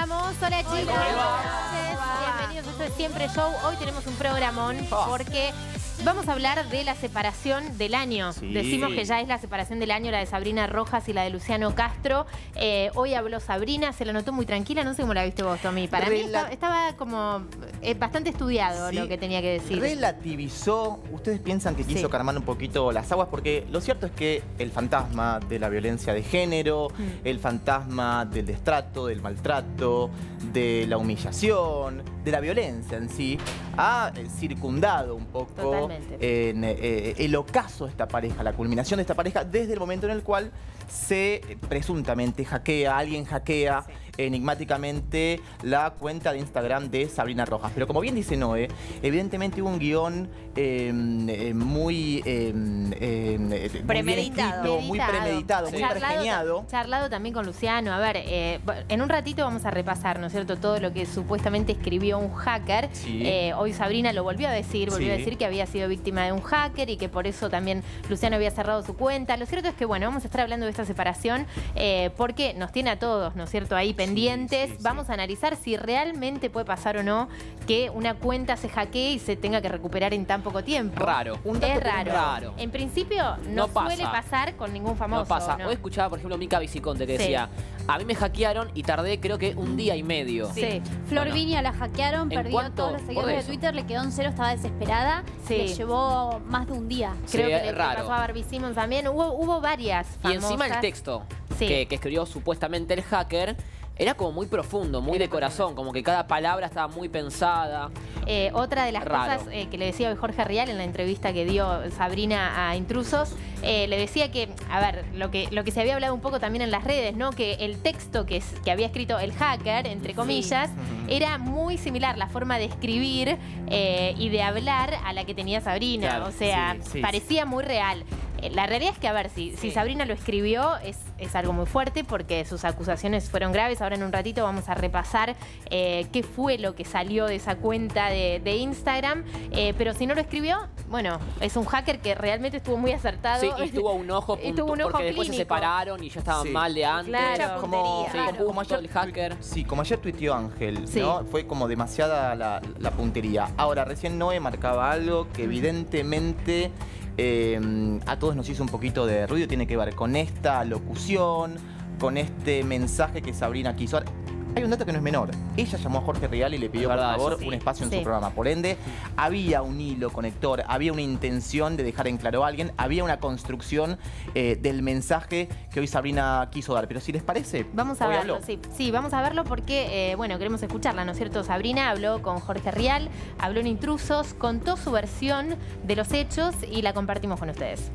estamos. Hola, chicos. Bienvenidos a Esto es Siempre Show. Hoy tenemos un programón porque vamos a hablar de la separación del año. Sí. Decimos que ya es la separación del año, la de Sabrina Rojas y la de Luciano Castro. Hoy habló Sabrina, se la notó muy tranquila. No sé cómo la viste vos, Tommy. Para mí estaba como bastante estudiado lo que tenía que decir. Relativizó. Ustedes piensan que quiso calmar un poquito las aguas, porque lo cierto es que el fantasma de la violencia de género, el fantasma del destrato, del maltrato, de la humillación, de la violencia en sí, ha circundado un poco en el ocaso de esta pareja, la culminación de esta pareja, desde el momento en el cual se presuntamente alguien hackea enigmáticamente la cuenta de Instagram de Sabrina Rojas. Pero como bien dice Noé, evidentemente hubo un guión muy premeditado, muy pergeñado. Charlado también con Luciano. A ver, en un ratito vamos a repasar, ¿no es cierto?, todo lo que supuestamente escribió un hacker. Hoy Sabrina lo volvió a decir, volvió a decir que había sido víctima de un hacker y que por eso también Luciano había cerrado su cuenta. Lo cierto es que, bueno, vamos a estar hablando de esta separación porque nos tiene a todos, ¿no es cierto?, ahí pendientes. Vamos a analizar si realmente puede pasar o no que una cuenta se hackee y se tenga que recuperar en tan poco tiempo. Raro. Es raro. En principio no suele pasar con ningún famoso. No pasa. Hoy escuchaba, por ejemplo, Mica Viciconte que decía: a mí me hackearon y tardé creo que un día y medio. Flor Viña la hackearon, perdió todos los seguidores de Twitter, le quedó en cero, estaba desesperada. Le llevó más de un día. Creo que le pasó a Barbie Simmons también. Hubo varias famosas. Y encima el texto que escribió supuestamente el hacker era como muy profundo, muy de corazón, como que cada palabra estaba muy pensada. Otra de las cosas que le decía hoy Jorge Rial en la entrevista que dio Sabrina a Intrusos, le decía que, a ver, lo que se había hablado un poco también en las redes, ¿no?, que el texto que había escrito el hacker, entre comillas, era muy similar, la forma de escribir y de hablar a la que tenía Sabrina. Claro, o sea, parecía muy real. La realidad es que, a ver, si Sabrina lo escribió, es algo muy fuerte porque sus acusaciones fueron graves. Ahora en un ratito vamos a repasar qué fue lo que salió de esa cuenta de Instagram. Pero si no lo escribió, bueno, es un hacker que realmente estuvo muy acertado. Sí, y tuvo un ojo, porque después se separaron y ya estaban mal de antes. Claro, como ayer el hacker. Como ayer tuiteó Ángel, ¿no? Fue como demasiada la puntería. Ahora, recién Noé marcaba algo que evidentemente a todos nos hizo un poquito de ruido. Tiene que ver con esta locución, con este mensaje que Sabrina quiso. Hay un dato que no es menor. Ella llamó a Jorge Rial y le pidió, por favor, un espacio en su programa. Por ende, había un hilo conector, había una intención de dejar en claro a alguien, había una construcción del mensaje que hoy Sabrina quiso dar. Pero si les parece, vamos a verlo. Sí, vamos a verlo porque, bueno, queremos escucharla, ¿no es cierto? Sabrina habló con Jorge Rial, habló en Intrusos, contó su versión de los hechos y la compartimos con ustedes.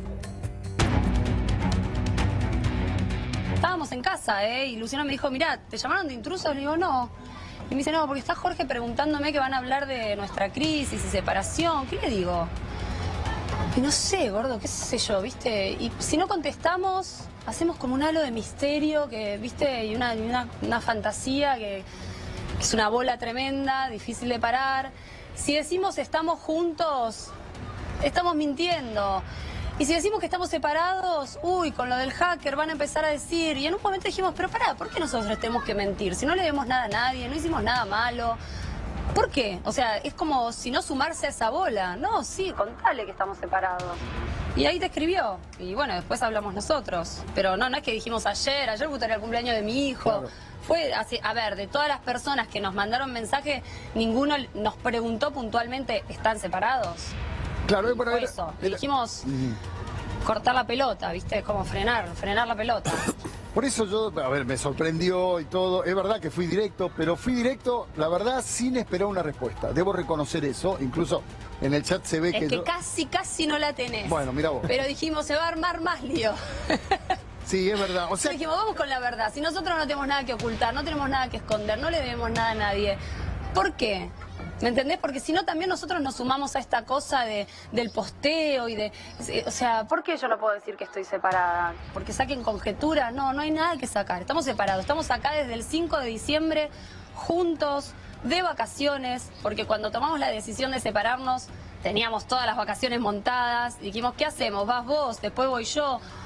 Estábamos en casa, y Luciano me dijo: mirá, ¿te llamaron de Intrusos? Le digo: no. Y me dice: no, porque está Jorge preguntándome que van a hablar de nuestra crisis y separación. ¿Qué le digo? Y no sé, gordo, qué sé yo, ¿viste? Y si no contestamos, hacemos como un halo de misterio, que, ¿viste? Y una fantasía que es una bola tremenda, difícil de parar. Si decimos estamos juntos, estamos mintiendo. Y si decimos que estamos separados, uy, con lo del hacker van a empezar a decir. Y en un momento dijimos: pero pará, ¿por qué nosotros tenemos que mentir? Si no le debemos nada a nadie, no hicimos nada malo. ¿Por qué? O sea, es como si no sumarse a esa bola. No, sí, contale que estamos separados. Y ahí te escribió. Y bueno, después hablamos nosotros. Pero no es que dijimos ayer justo era el cumpleaños de mi hijo. Claro. Fue así, a ver, de todas las personas que nos mandaron mensaje, ninguno nos preguntó puntualmente: ¿están separados? Claro, por eso. Dijimos cortar la pelota, ¿viste? Como frenar la pelota. Por eso yo, a ver, me sorprendió y todo. Es verdad que fui directo, pero fui directo, la verdad, sin esperar una respuesta. Debo reconocer eso. Incluso en el chat se ve que yo... casi no la tenés. Bueno, mira vos. Pero dijimos: se va a armar más lío. Sí, es verdad. O sea, dijimos: vamos con la verdad. Si nosotros no tenemos nada que ocultar, no tenemos nada que esconder, no le debemos nada a nadie. ¿Por qué? ¿Me entendés? Porque si no, también nosotros nos sumamos a esta cosa del posteo y de... O sea, ¿por qué yo no puedo decir que estoy separada? ¿Porque saquen conjeturas? No hay nada que sacar. Estamos separados. Estamos acá desde el 5 de diciembre, juntos, de vacaciones, porque cuando tomamos la decisión de separarnos, teníamos todas las vacaciones montadas. Dijimos: ¿qué hacemos? ¿Vas vos? Después voy yo.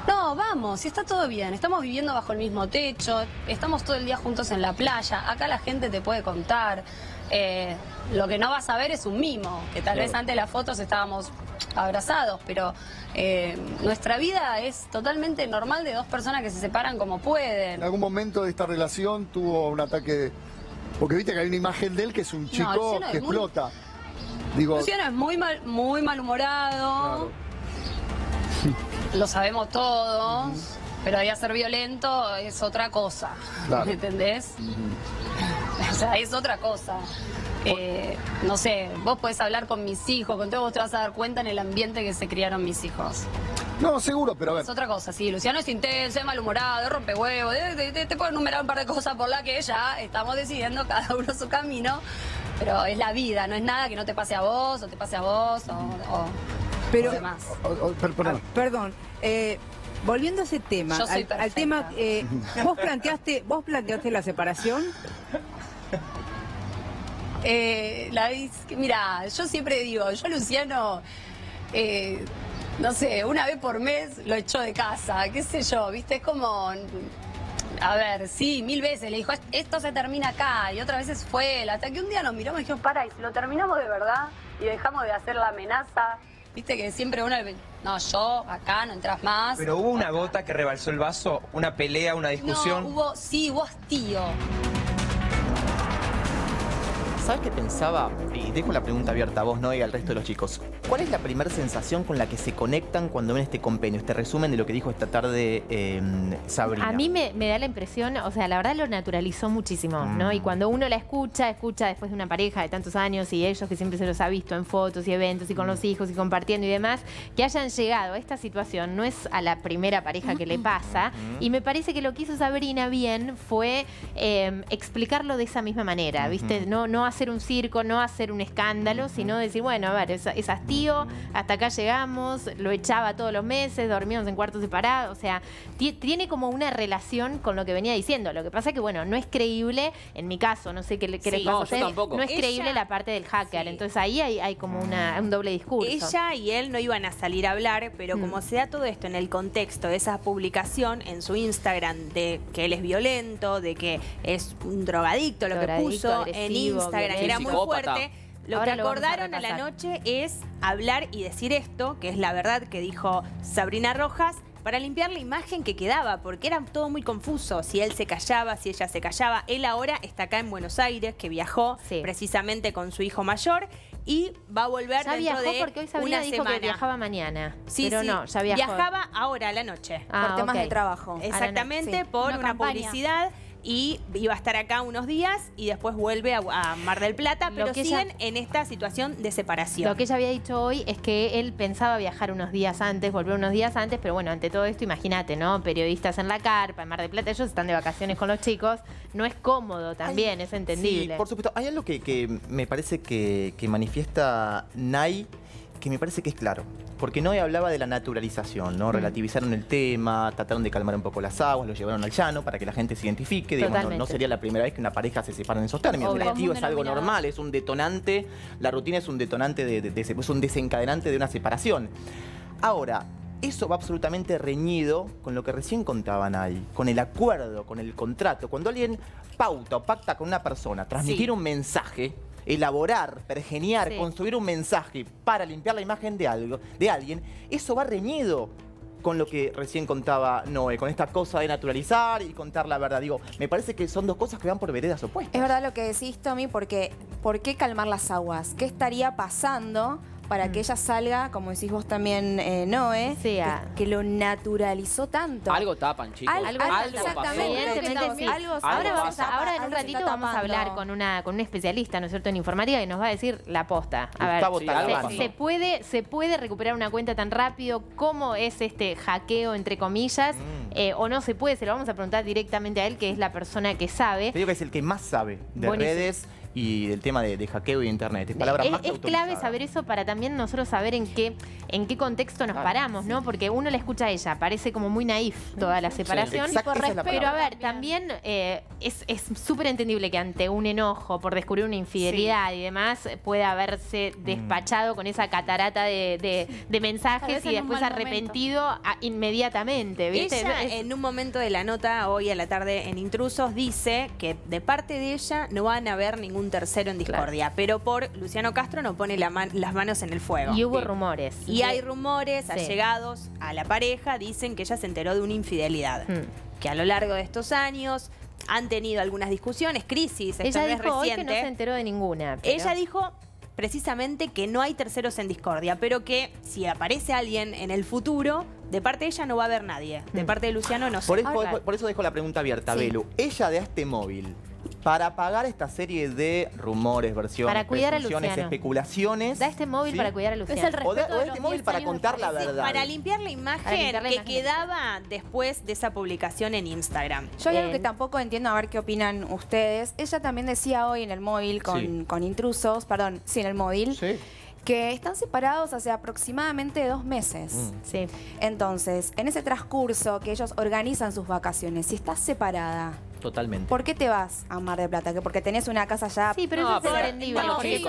No, vamos, está todo bien. Estamos viviendo bajo el mismo techo, estamos todo el día juntos en la playa. Acá la gente te puede contar. Lo que no vas a ver es un mimo, que tal vez antes de las fotos estábamos abrazados, pero nuestra vida es totalmente normal de dos personas que se separan como pueden. ¿En algún momento de esta relación tuvo un ataque de...? Porque viste que hay una imagen de él que es un chico que explota. Digo, Luciano es muy malhumorado. Claro. Lo sabemos todos. Pero ahí a ser violento es otra cosa. Claro. ¿Me entendés? O sea, es otra cosa. No sé, vos podés hablar con mis hijos, con todo, vos te vas a dar cuenta en el ambiente que se criaron mis hijos. No, seguro, pero a ver. Es otra cosa, sí. Luciano es intenso, es malhumorado, es rompehuevo. Te puedo enumerar un par de cosas por las que ya estamos decidiendo cada uno su camino. Pero es la vida, no es nada que no te pase a vos, o te pase a vos, pero, o demás. Perdón. Volviendo a ese tema, al tema, ¿vos planteaste la separación? Mira, yo siempre digo, yo a Luciano, no sé, una vez por mes lo echó de casa, qué sé yo, viste, es como, a ver, sí, 1000 veces le dijo, esto se termina acá, y otras veces fue él, hasta que un día nos miramos y dijimos, para, y si lo terminamos de verdad y dejamos de hacer la amenaza. Viste que siempre uno... No, yo, acá, no entras más. Pero hubo una gota que rebalsó el vaso, una pelea, una discusión. No, hubo hastío. ¿Sabes qué pensaba? Y dejo la pregunta abierta a vos, ¿no? Y al resto de los chicos. ¿Cuál es la primera sensación con la que se conectan cuando ven este compendio, este resumen de lo que dijo esta tarde Sabrina? A mí me da la impresión, o sea, la verdad lo naturalizó muchísimo, ¿no? Y cuando uno la escucha después de una pareja de tantos años y ellos que siempre se los ha visto en fotos y eventos y con los hijos y compartiendo y demás, que hayan llegado a esta situación, no es a la primera pareja que le pasa. Y me parece que lo que hizo Sabrina bien fue explicarlo de esa misma manera, ¿viste? No hacer un circo, no hacer un escándalo, sino decir, bueno, a ver, es hastío, hasta acá llegamos, lo echaba todos los meses, dormíamos en cuartos separados, o sea, tiene como una relación con lo que venía diciendo. Lo que pasa es que, bueno, no es creíble, en mi caso, no sé qué les pasa a ustedes, no es creíble la parte del hacker, entonces ahí hay como un doble discurso. Ella y él no iban a salir a hablar, pero como se da todo esto en el contexto de esa publicación en su Instagram de que él es violento, de que es un drogadicto, lo que puso en Instagram, era muy fuerte. Lo que acordaron a la noche es hablar y decir esto, que es la verdad que dijo Sabrina Rojas, para limpiar la imagen que quedaba, porque era todo muy confuso. Si él se callaba, si ella se callaba. Él ahora está acá en Buenos Aires, que viajó precisamente con su hijo mayor y va a volver dentro de porque hoy Sabrina dijo que viajaba mañana. Pero no, ya viajó. Viajaba ahora a la noche. Por temas de trabajo. Exactamente, por una publicidad. Y iba a estar acá unos días y después vuelve a Mar del Plata, pero siguen en esta situación de separación. Lo que ella había dicho hoy es que él pensaba viajar unos días antes, volver unos días antes, pero bueno, ante todo esto, imagínate, ¿no? Periodistas en la carpa, en Mar del Plata, ellos están de vacaciones con los chicos, no es cómodo también, es entendible. Sí, por supuesto. Hay algo que me parece que manifiesta Nay, que me parece que es claro. Porque Noé hablaba de la naturalización, ¿no? Relativizaron el tema, trataron de calmar un poco las aguas, lo llevaron al llano para que la gente se identifique. Digamos, no sería la primera vez que una pareja se separa en esos términos. El relativo es algo normal, es un detonante, la rutina es un detonante, es un desencadenante de una separación. Ahora, eso va absolutamente reñido con lo que recién contaban ahí, con el acuerdo, con el contrato. Cuando alguien pauta o pacta con una persona, transmitir un mensaje, elaborar, pergeniar, construir un mensaje para limpiar la imagen de alguien, eso va reñido con lo que recién contaba Noé, con esta cosa de naturalizar y contar la verdad. Digo, me parece que son dos cosas que van por veredas opuestas. Es verdad lo que decís, Tommy, porque ¿por qué calmar las aguas? ¿Qué estaría pasando para que ella salga, como decís vos también, Noé, que lo naturalizó tanto? Algo tapan, chicos. Algo exactamente. Ahora en un ratito vamos a hablar con un especialista, ¿no es cierto?, en informática, que nos va a decir la posta. A ver, ¿se puede recuperar una cuenta tan rápido? ¿Cómo es este hackeo, entre comillas? ¿O no se puede? Se lo vamos a preguntar directamente a él, que es la persona que sabe. Te digo que es el que más sabe de redes y del tema de hackeo y internet. Es clave saber eso para también nosotros saber en qué contexto nos paramos, ¿no? Porque uno la escucha a ella, parece como muy naif toda la separación. Pero a ver, también es súper entendible que ante un enojo por descubrir una infidelidad y demás pueda haberse despachado con esa catarata de mensajes y después arrepentido inmediatamente, ¿viste? Ella, en un momento de la nota, hoy a la tarde en Intrusos, dice que de parte de ella no van a haber ningún tercero en discordia, pero por Luciano Castro no pone las manos en el fuego. Y hubo rumores. Y hay rumores allegados a la pareja, dicen que ella se enteró de una infidelidad. Que a lo largo de estos años han tenido algunas discusiones, crisis. Ella dijo hoy que no se enteró de ninguna. Pero... Ella dijo precisamente que no hay terceros en discordia, pero que si aparece alguien en el futuro, de parte de ella no va a haber nadie. De parte de Luciano no sé. Por eso dejo la pregunta abierta, Belu. Ella de este móvil, para pagar esta serie de rumores, versiones, para cuidar a Luciano, especulaciones. Da este móvil para cuidar a Luciano. Es el respeto o este móvil para contar la verdad. Para limpiar la imagen que quedaba después de esa publicación en Instagram. Yo hay algo que tampoco entiendo, a ver qué opinan ustedes. Ella también decía hoy en el móvil con Intrusos, perdón, sí, en el móvil. Sí. Que están separados hace aproximadamente 2 meses. Sí. Entonces, en ese transcurso que ellos organizan sus vacaciones, si estás separada... Totalmente. ¿Por qué te vas a Mar del Plata? ¿Que porque tenés una casa allá? Sí, pero eso es entendible.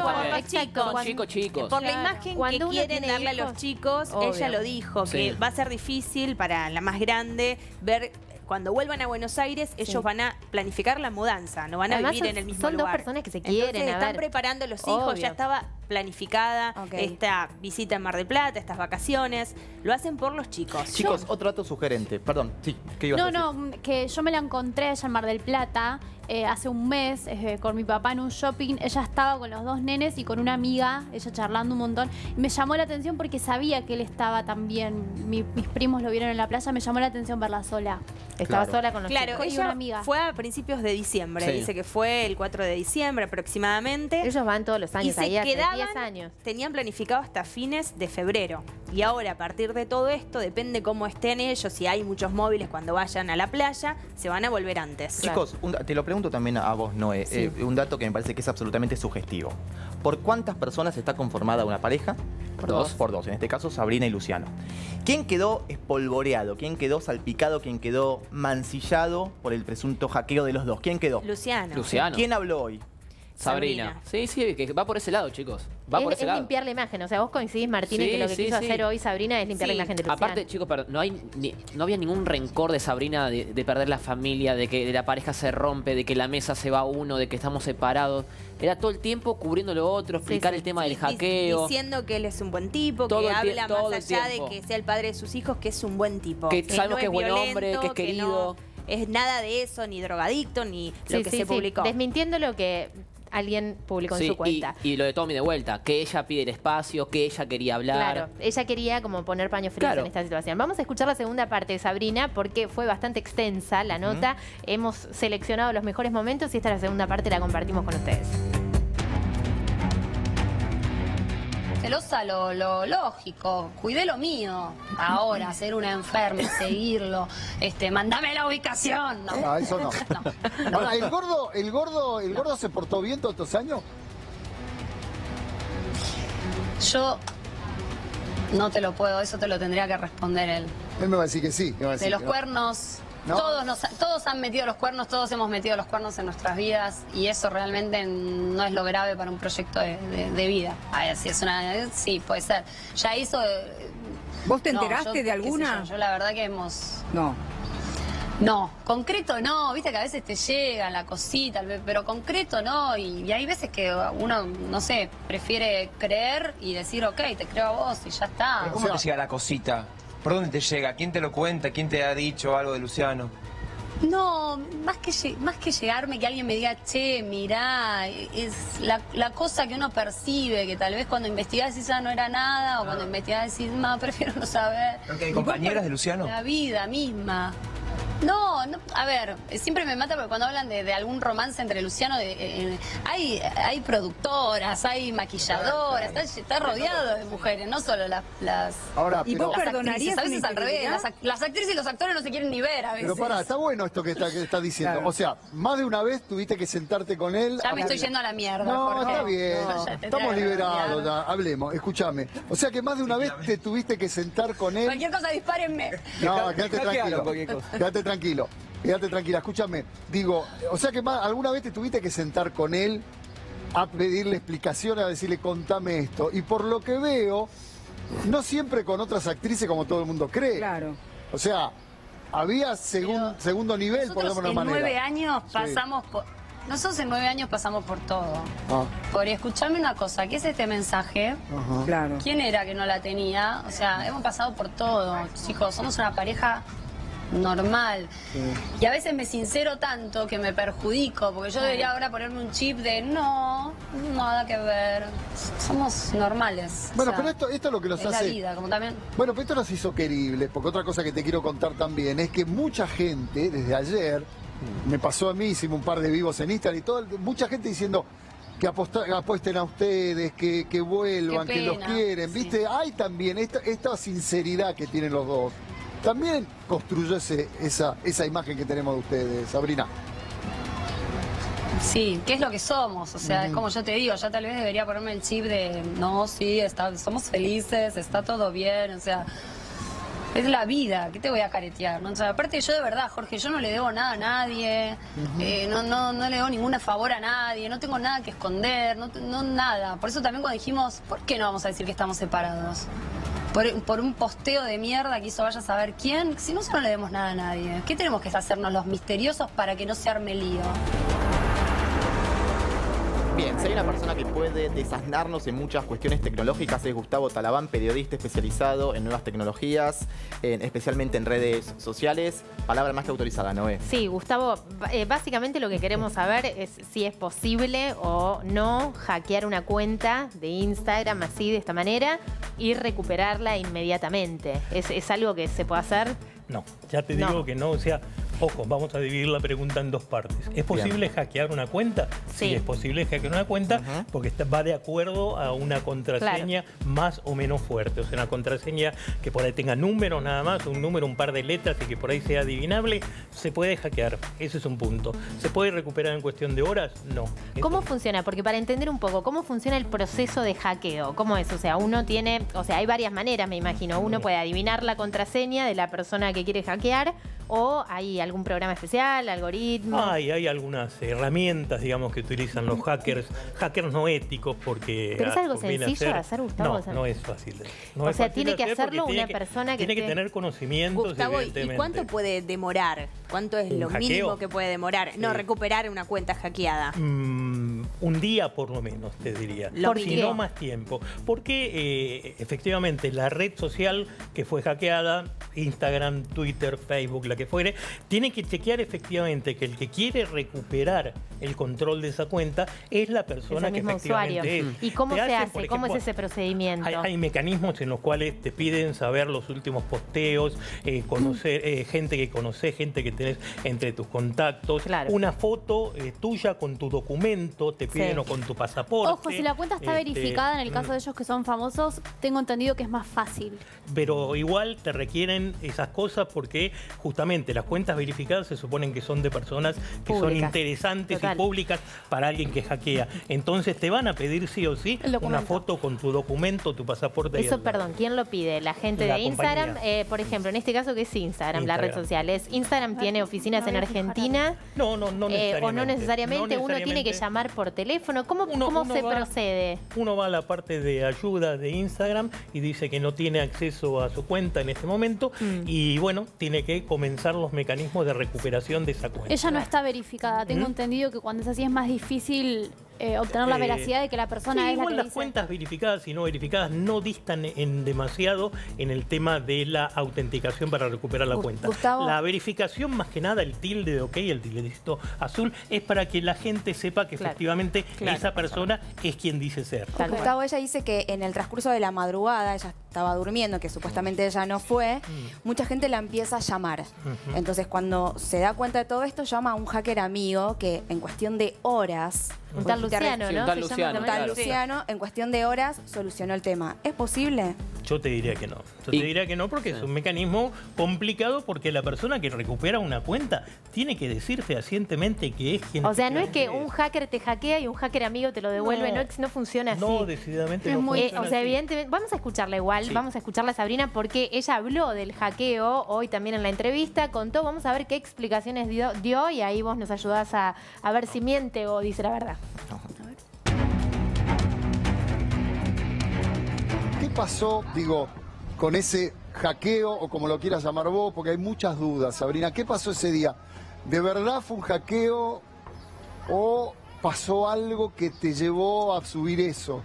Son chicos. Por la imagen que quieren darle a los chicos, ella lo dijo, que va a ser difícil para la más grande ver... Cuando vuelvan a Buenos Aires, ellos van a planificar la mudanza, no van a vivir en el mismo lugar. Son 2 personas que se quieren. Entonces, están preparando los hijos, ya estaba planificada esta visita en Mar del Plata, estas vacaciones. Lo hacen por los chicos. Chicos, otro dato sugerente. Perdón, sí, ¿qué ibas a decir? No, que yo me la encontré allá en Mar del Plata hace un mes con mi papá en un shopping. Ella estaba con los 2 nenes y con una amiga, ella charlando un montón. Y me llamó la atención porque sabía que él estaba también. Mis primos lo vieron en la playa, me llamó la atención verla sola. Estaba sola con los chicos. Claro, ella una amiga. Fue a principios de diciembre. Dice que fue el 4 de diciembre aproximadamente. Ellos van todos los años, ahí hace 10 años. Tenían planificado hasta fines de febrero. Y ahora, a partir de todo esto, depende cómo estén ellos, si hay muchos móviles cuando vayan a la playa, se van a volver antes. Chicos, te lo pregunto también a vos, Noé. Un dato que me parece que es absolutamente sugestivo. ¿Por cuántas personas está conformada una pareja? Por dos. En este caso, Sabrina y Luciano. ¿Quién quedó espolvoreado? ¿Quién quedó salpicado? ¿Quién quedó mancillado por el presunto hackeo de los dos? ¿Quién quedó? Luciano. ¿Quién habló hoy? Sabrina. Sí, que va por ese lado, chicos. Va por ese lado. Es limpiar la imagen. O sea, vos coincidís, Martín, en que lo que quiso hacer hoy Sabrina es limpiar la imagen de Luciano. Aparte, chicos, no había ningún rencor de Sabrina de perder la familia, de que la pareja se rompe, de que la mesa se va uno, de que estamos separados. Era todo el tiempo cubriendo lo otro, explicar el tema del hackeo. Diciendo que él es un buen tipo, que habla más allá de que sea el padre de sus hijos, que es un buen tipo. Que sabemos que es buen hombre, que es querido. Es nada de eso, ni drogadicto, ni lo que se publicó. Desmintiendo lo que alguien publicó en su cuenta. Y lo de Tommy de vuelta, que ella pide el espacio, que ella quería hablar. Claro, ella quería como poner paños fríos en esta situación. Vamos a escuchar la segunda parte de Sabrina porque fue bastante extensa la nota. Hemos seleccionado los mejores momentos y esta es la segunda parte, la compartimos con ustedes. Celosa lo lógico, cuidé lo mío. Ahora, ser una enferma, seguirlo, mandame la ubicación. No, eso no. Ahora, ¿el gordo se portó bien todos estos años? Yo no te lo puedo, eso te lo tendría que responder él. Él me va a decir que sí. De los cuernos... ¿No? Todos han metido los cuernos, todos hemos metido los cuernos en nuestras vidas y eso realmente no es lo grave para un proyecto de vida. A ver, sí, puede ser. Ya hizo... ¿Vos te enteraste de alguna? Yo la verdad que hemos... No, concreto no, viste que a veces te llega la cosita, pero concreto no, y hay veces que uno, no sé, prefiere creer y decir, ok, te creo a vos y ya está. ¿Pero cómo te llega la cosita? ¿Por dónde te llega? ¿Quién te lo cuenta? ¿Quién te ha dicho algo de Luciano? No, más que llegarme, que alguien me diga, che, mirá, es la cosa que uno percibe, que tal vez cuando investigás decís, no era nada, o cuando investigás decís, prefiero no saber. ¿Hay compañeras de Luciano? La vida misma. No, a ver, siempre me mata porque cuando hablan de algún romance entre Luciano, hay productoras, hay maquilladoras, está rodeado de mujeres, no solo las Ahora, ¿Y vos perdonarías a veces una al revés, infidelidad? las actrices y los actores no se quieren ni ver a veces. Pero pará, está bueno esto que está diciendo. Claro. O sea, más de una vez tuviste que sentarte con él. Ya me estoy yendo a la mierda, No, Jorge. está bien. No, ya te Estamos traigo liberados, la ya. Hablemos, escúchame. O sea que más de una vez te tuviste que sentar con él. Cualquier cosa, dispárenme. No, quédate tranquilo. Quédate tranquilo. Quédate tranquila. Escúchame. Digo, o sea que alguna vez te tuviste que sentar con él a pedirle explicaciones, a decirle, contame esto. Y por lo que veo, no siempre con otras actrices como todo el mundo cree. Claro. O sea, había segundo nivel, por Nosotros alguna en manera. 9 años pasamos por... Nosotros en 9 años pasamos por todo. Ah, Por escucharme una cosa, ¿qué es este mensaje? ajá. Claro. ¿Quién era que no la tenía? O sea, hemos pasado por todo, chicos. Somos una pareja normal. Y a veces me sincero tanto que me perjudico, porque yo debería ahora ponerme un chip de no, nada que ver. Somos normales. Bueno, O sea, pero esto es lo que nos es hace... la vida, como también... Bueno, pero esto nos hizo queribles, porque otra cosa que te quiero contar también es que mucha gente, desde ayer, me pasó a mí, hicimos un par de vivos en Instagram y todo, mucha gente diciendo que apuesten a ustedes, que vuelvan, Qué que los pena, quieren, sí. ¿viste? Hay también esta sinceridad que tienen los dos. También construyese esa imagen que tenemos de ustedes, Sabrina. Sí, ¿qué es lo que somos? O sea, es como yo te digo, ya tal vez debería ponerme el chip de no, sí, somos felices, está todo bien, o sea, es la vida, ¿qué te voy a caretear? ¿no? O sea, aparte yo de verdad, Jorge, yo no le debo nada a nadie, no le debo ningún favor a nadie, no tengo nada que esconder, no nada. Por eso también cuando dijimos, ¿por qué no vamos a decir que estamos separados? Por un posteo de mierda que hizo vaya a saber quién, si nosotros no le debemos nada a nadie. ¿Qué tenemos que hacernos los misteriosos para que no se arme lío? Bien, si hay una persona que puede desasnarnos en muchas cuestiones tecnológicas es Gustavo Talabán, periodista especializado en nuevas tecnologías, especialmente en redes sociales. Palabra más que autorizada, Noé. Sí, Gustavo, básicamente lo que queremos saber es si es posible o no hackear una cuenta de Instagram así, de esta manera, y recuperarla inmediatamente. ¿Es algo que se puede hacer? No, ya te digo que no, o sea, ojo, vamos a dividir la pregunta en dos partes. ¿Es posible hackear una cuenta? Sí. Es posible hackear una cuenta porque va de acuerdo a una contraseña más o menos fuerte. O sea, una contraseña que por ahí tenga números nada más, un número, un par de letras y que por ahí sea adivinable, se puede hackear. Ese es un punto. ¿Se puede recuperar en cuestión de horas? No. ¿Cómo funciona? Porque para entender un poco, ¿cómo funciona el proceso de hackeo? ¿Cómo es? O sea, uno tiene, o sea, hay varias maneras, me imagino. Uno puede adivinar la contraseña de la persona que quiere hackear, o hay algún programa especial, algoritmo. Hay algunas herramientas, digamos, que utilizan los hackers no éticos, porque... ¿Pero es algo sencillo de hacer, Gustavo? No, no es fácil. O sea, tiene que hacerlo una persona que... Tiene que tener conocimientos, Gustavo, ¿y evidentemente. cuánto puede demorar? ¿Cuánto es lo mínimo que puede demorar? No, recuperar una cuenta hackeada. Un día por lo menos, te diría. Si no más tiempo. Porque efectivamente la red social que fue hackeada, Instagram, Twitter, Facebook, la que fuere, tiene que chequear efectivamente que el que quiere recuperar el control de esa cuenta es la persona que efectivamente es. ¿Y cómo se hace? Por ¿Cómo es ejemplo, ese procedimiento? Hay mecanismos en los cuales te piden saber los últimos posteos, conocer gente que conoces, gente que tenés entre tus contactos, una foto tuya con tu documento, te piden o con tu pasaporte. Ojo, si la cuenta está verificada, en el caso de ellos que son famosos, tengo entendido que es más fácil. Pero igual te requieren esas cosas porque justamente las cuentas verificadas se suponen que son de personas que son interesantes y públicas para alguien que hackea. Entonces te van a pedir sí o sí una foto con tu documento, tu pasaporte. Eso, perdón, ¿quién lo pide? ¿La gente de Instagram? Por ejemplo, en este caso, ¿qué es Instagram? La red social. ¿Instagram tiene oficinas en Argentina? No necesariamente. ¿O no necesariamente? ¿Uno tiene que llamar por teléfono? ¿Cómo se procede? Uno va a la parte de ayuda de Instagram y dice que no tiene acceso a su cuenta en este momento y bueno, tiene que comenzar los mecanismos de recuperación de esa cuenta. Ella no está verificada. Tengo entendido que cuando es así es más difícil obtener la veracidad de que la persona es la que las dice. cuentas verificadas y no verificadas no distan en demasiado en el tema de la autenticación para recuperar la cuenta. Gustavo. La verificación, más que nada, el tilde de OK, el tildecito azul, es para que la gente sepa que efectivamente esa persona es quien dice ser. Gustavo, ella dice que en el transcurso de la madrugada, ella estaba durmiendo, que supuestamente ella no fue, mucha gente la empieza a llamar. Entonces, cuando se da cuenta de todo esto, llama a un hacker amigo que en cuestión de horas... Un tal Luciano, ¿no? Un tal Luciano, Un tal Luciano, en cuestión de horas, solucionó el tema. ¿Es posible? Yo te diría que no. Yo te diría que no porque es un mecanismo complicado, porque la persona que recupera una cuenta tiene que decir fehacientemente que es quien... O sea, no es que un hacker te hackea y un hacker amigo te lo devuelve, no funciona así. No, decididamente no funciona o sea, así. evidentemente, vamos a escucharla igual, vamos a escucharla a Sabrina porque ella habló del hackeo hoy también en la entrevista, contó, vamos a ver qué explicaciones dio y ahí vos nos ayudás a ver si miente o dice la verdad. ¿Qué pasó, digo, con ese hackeo o como lo quieras llamar vos? Porque hay muchas dudas, Sabrina. ¿Qué pasó ese día? ¿De verdad fue un hackeo o pasó algo que te llevó a subir eso?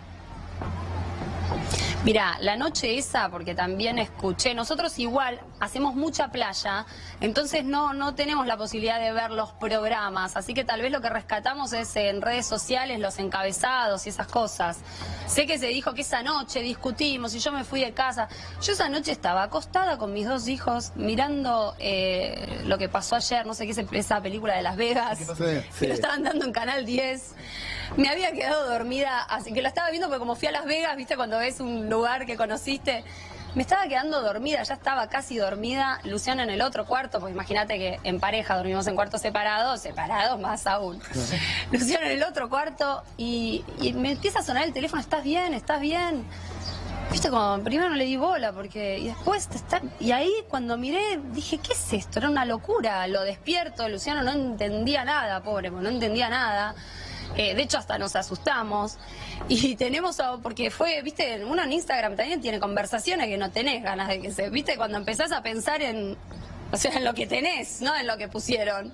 Mira, la noche esa, porque también escuché, nosotros igual hacemos mucha playa, entonces no tenemos la posibilidad de ver los programas, así que tal vez lo que rescatamos es en redes sociales los encabezados y esas cosas. Sé que se dijo que esa noche discutimos y yo me fui de casa. Yo esa noche estaba acostada con mis 2 hijos mirando lo que pasó ayer, no sé qué es esa película de Las Vegas, que lo estaban dando en Canal 10. Me había quedado dormida, así que lo estaba viendo porque como fui a Las Vegas, viste, cuando ves un lugar que conociste, me estaba quedando dormida, ya estaba casi dormida. Luciano en el otro cuarto, pues imagínate que en pareja dormimos en cuartos separados más aún. Luciano en el otro cuarto y me empieza a sonar el teléfono, ¿estás bien? ¿Estás bien? Viste, como primero no le di bola, porque y después y ahí cuando miré dije, ¿qué es esto? Era una locura, lo despierto, Luciano no entendía nada, pobre, no entendía nada. De hecho, hasta nos asustamos. Y tenemos, porque fue, viste, uno en Instagram también tiene conversaciones que no tenés ganas de que se... Viste, cuando empezás a pensar en lo que tenés, no en lo que pusieron.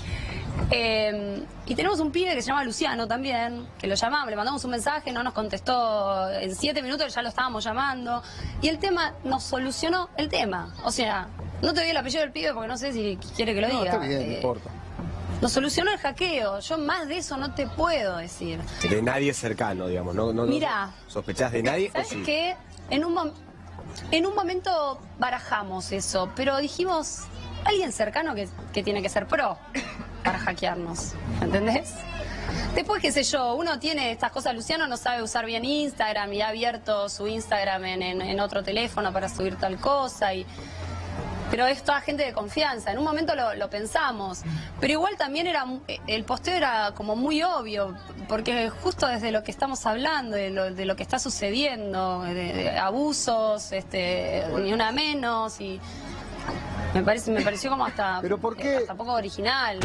Y tenemos un pibe que se llama Luciano también, que lo llamamos, le mandamos un mensaje, no nos contestó en 7 minutos, ya lo estábamos llamando. Y el tema nos solucionó el tema. O sea, no te doy el apellido del pibe porque no sé si quiere que lo diga. Está bien, no importa. Nos solucionó el hackeo. Yo más de eso no te puedo decir. De nadie cercano, digamos. No, Mirá. ¿Sospechás de nadie? ¿Sabes sí? qué? En un momento barajamos eso, pero dijimos, alguien cercano que tiene que ser pro para hackearnos. ¿Entendés? Después, qué sé yo, uno tiene estas cosas. Luciano no sabe usar bien Instagram y ha abierto su Instagram en otro teléfono para subir tal cosa pero es toda gente de confianza. En un momento lo pensamos, pero igual también el posteo era como muy obvio, porque justo desde lo que estamos hablando, de lo que está sucediendo, de abusos, ni una menos, y me pareció como hasta, ¿pero por qué? Hasta poco original.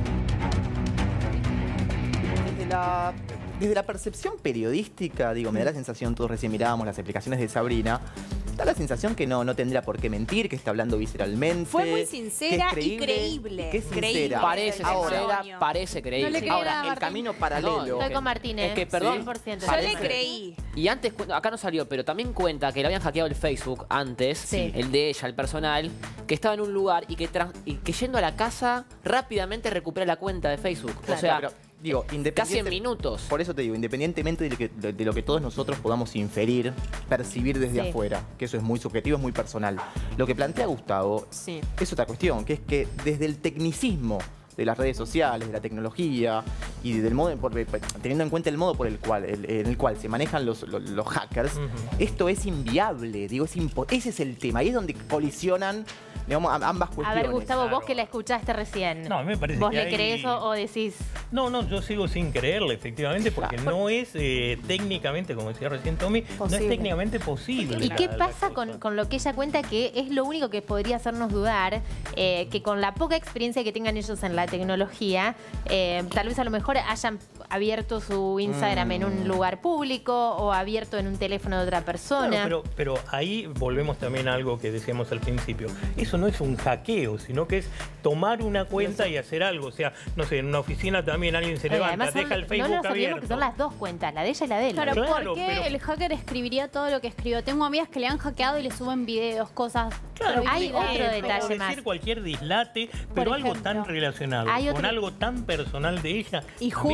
Desde la percepción periodística, digo, me da la sensación, todos recién mirábamos las explicaciones de Sabrina, da la sensación que no tendría por qué mentir, que está hablando visceralmente. Fue muy sincera y creíble. ¿Qué es sincera? Parece sincera, parece creíble. Ahora, el camino paralelo. Estoy con Martínez. Es que, perdón, 100%. Yo le creí. Y antes, acá no salió, pero también cuenta que le habían hackeado el Facebook antes, el de ella, el personal, que estaba en un lugar y que yendo a la casa rápidamente recupera la cuenta de Facebook. Claro, o sea, pero, digo, casi en minutos. Por eso te digo, independientemente de lo que todos nosotros podamos inferir, percibir desde afuera, que eso es muy subjetivo, es muy personal. Lo que plantea Gustavo es otra cuestión, que es que desde el tecnicismo de las redes sociales, de la tecnología y del modo, teniendo en cuenta el modo en el cual se manejan los hackers, esto es inviable, digo, ese es el tema, ahí es donde colisionan, digamos, ambas cuestiones. A ver, Gustavo, vos que la escuchaste recién. No, a mí me parece ¿Vos que le crees o decís? No, yo sigo sin creerle, efectivamente, porque no es técnicamente, como decía recién Tommy, no es técnicamente posible. ¿Y qué pasa con lo que ella cuenta, que es lo único que podría hacernos dudar, que con la poca experiencia que tengan ellos en la tecnología, tal vez a lo mejor hayan abierto su Instagram en un lugar público o abierto en un teléfono de otra persona? Claro, pero ahí volvemos también a algo que decíamos al principio. Eso no es un hackeo, sino que es tomar una cuenta y hacer algo. O sea, no sé, en una oficina también alguien se levanta, deja el Facebook no nos abierto. que son las dos cuentas, la de ella y la de él. Claro, ¿por qué el hacker escribiría todo lo que escribió? Tengo amigas que le han hackeado y le suben videos, cosas. Claro, hay otro detalle más. Decir cualquier dislate, pero algo tan relacionado con algo tan personal de ella. Y justo también. Hay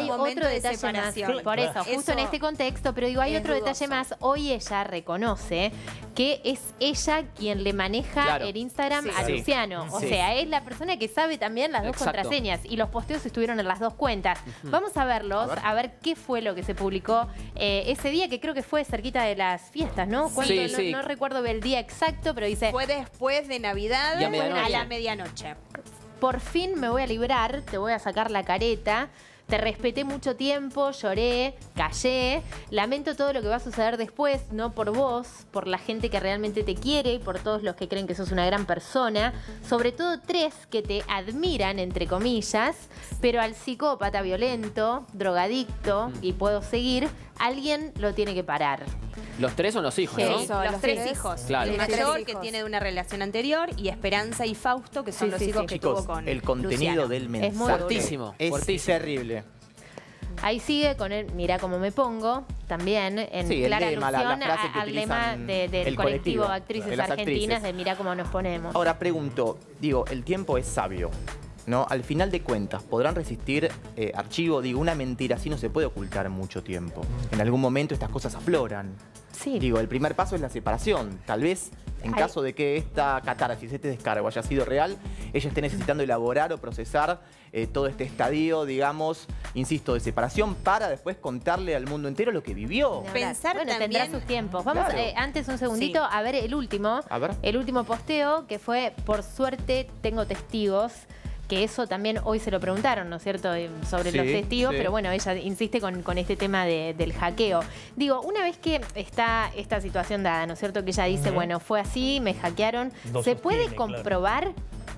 hay otro detalle más. Por eso, justo en este contexto, pero digo, hay otro detalle más. Hoy ella reconoce que es ella quien le maneja el Instagram a Luciano. O sea, es la persona que sabe también las dos contraseñas. Y los posteos estuvieron en las dos cuentas. Vamos a verlos, a ver qué fue lo que se publicó ese día, que creo que fue cerquita de las fiestas, ¿no? No recuerdo el día exacto, pero dice... Fue después de Navidad a la medianoche. Por fin me voy a librar, te voy a sacar la careta. Te respeté mucho tiempo, lloré, callé. Lamento todo lo que va a suceder después, no por vos, por la gente que realmente te quiere, por todos los que creen que sos una gran persona. Sobre todo 3 que te admiran, entre comillas, pero al psicópata violento, drogadicto, y puedo seguir, alguien lo tiene que parar. Los 3 son los hijos, ¿no? Los 3 hijos. Claro. El mayor, que tiene de una relación anterior, y Esperanza y Fausto, que son los hijos que tuvo con el contenido Luciano. del mensaje Es muy fuertísimo. Es terrible. Ahí sigue con el Mirá cómo me pongo, también en clara alusión al lema del colectivo Actrices Argentinas de Mirá cómo nos ponemos. Ahora pregunto, digo, el tiempo es sabio, ¿no? Al final de cuentas, ¿podrán resistir archivo? Digo, una mentira así no se puede ocultar mucho tiempo. En algún momento estas cosas afloran. Sí. Digo, el primer paso es la separación. Tal vez, en caso de que esta catarsis, este descargo haya sido real, ella esté necesitando elaborar o procesar todo este estadio, digamos, insisto, de separación, para después contarle al mundo entero lo que vivió. Pensar bueno, también tendrá sus tiempos. Vamos antes un segundito a ver el último. El último posteo, que fue Por suerte tengo testigos. Que eso también hoy se lo preguntaron, ¿no es cierto?, sobre los testigos, pero bueno, ella insiste con este tema del hackeo. Digo, una vez que está esta situación dada, ¿no es cierto?, que ella dice, bueno, fue así, me hackearon, ¿se puede comprobar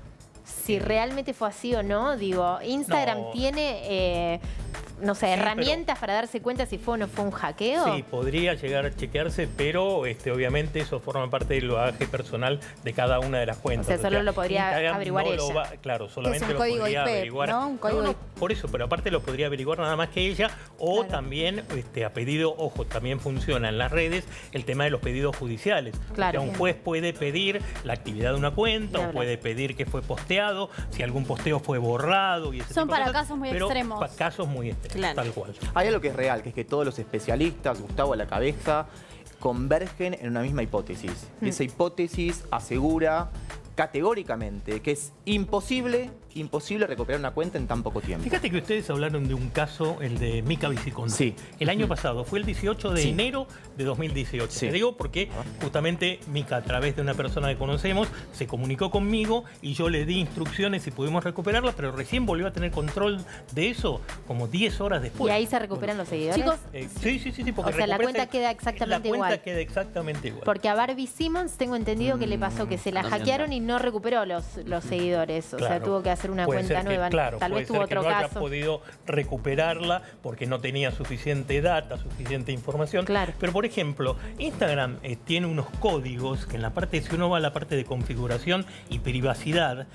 si realmente fue así o no? Digo, Instagram tiene... no sé, herramientas para darse cuenta si fue o no fue un hackeo. Sí, podría llegar a chequearse, pero obviamente eso forma parte del bagaje personal de cada una de las cuentas. O sea, solo lo podría averiguar ella. Claro, solamente lo podría averiguar. ¿No? Un código IP. Por eso, pero aparte lo podría averiguar nada más que ella, o también a pedido, ojo, también funciona en las redes el tema de los pedidos judiciales. Claro. O sea, un juez puede pedir la actividad de una cuenta, o puede pedir que fue posteado, si algún posteo fue borrado y ese Son tipo de para cosas, casos muy pero extremos. Para casos muy extremos. Tal cual. Hay algo que es real, que es que todos los especialistas, Gustavo a la cabeza, convergen en una misma hipótesis. Esa hipótesis asegura categóricamente que es imposible recuperar una cuenta en tan poco tiempo. Fíjate que ustedes hablaron de un caso, el de Mica Viciconte. Sí. El año pasado, fue el 18 de enero de 2018. Sí. Te digo porque justamente Mica, a través de una persona que conocemos, se comunicó conmigo y yo le di instrucciones y pudimos recuperarla, pero recién volvió a tener control de eso como 10 horas después. ¿Y ahí se recuperan los seguidores? Chicos, sí, porque o sea, la cuenta queda exactamente igual. La cuenta queda exactamente igual. Porque a Barbie Simmons tengo entendido que le pasó que se la hackearon y no recuperó los seguidores. O sea, tuvo que hacer una cuenta nueva. Claro, tal vez tuvo otro no haya caso. podido recuperarla porque no tenía suficiente data, suficiente información. Claro. Pero, por ejemplo, Instagram tiene unos códigos que en la parte, si uno va a la parte de configuración y privacidad,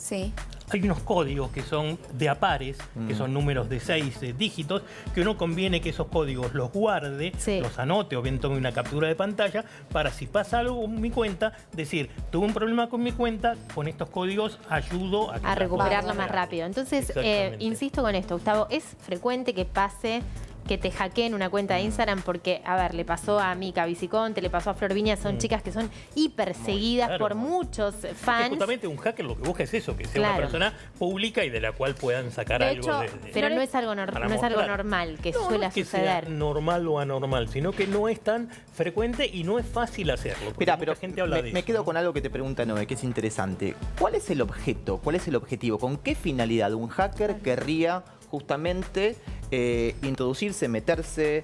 hay unos códigos que son de a pares, que son números de 6 dígitos, que uno conviene que esos códigos los guarde, los anote o bien tome una captura de pantalla para si pasa algo con mi cuenta, decir, tuve un problema con mi cuenta, con estos códigos ayudo a recuperarlo más rápido. Entonces, insisto con esto, Gustavo, es frecuente que pase que te hackeen una cuenta de Instagram porque, a ver, le pasó a Mica Viciconte, le pasó a Flor Viña, son chicas que son hiper seguidas por muchos fans. Justamente un hacker lo que busca es eso, que sea una persona pública y de la cual puedan sacar algo pero no es algo normal que suele suceder. Sea normal o anormal, sino que no es tan frecuente y no es fácil hacerlo. Pero gente habla de eso. Me quedo con algo que te pregunta Noé, que es interesante. ¿Cuál es el objeto? ¿Cuál es el objetivo? ¿Con qué finalidad un hacker querría justamente introducirse, meterse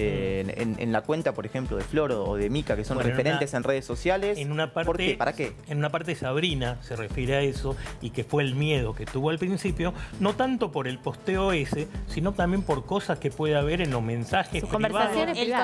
en la cuenta, por ejemplo, de Flor o de Mica, que son referentes en redes sociales? ¿Por qué? ¿Para qué? En una parte Sabrina se refiere a eso y que fue el miedo que tuvo al principio, no tanto por el posteo ese, sino también por cosas que puede haber en los mensajes privadas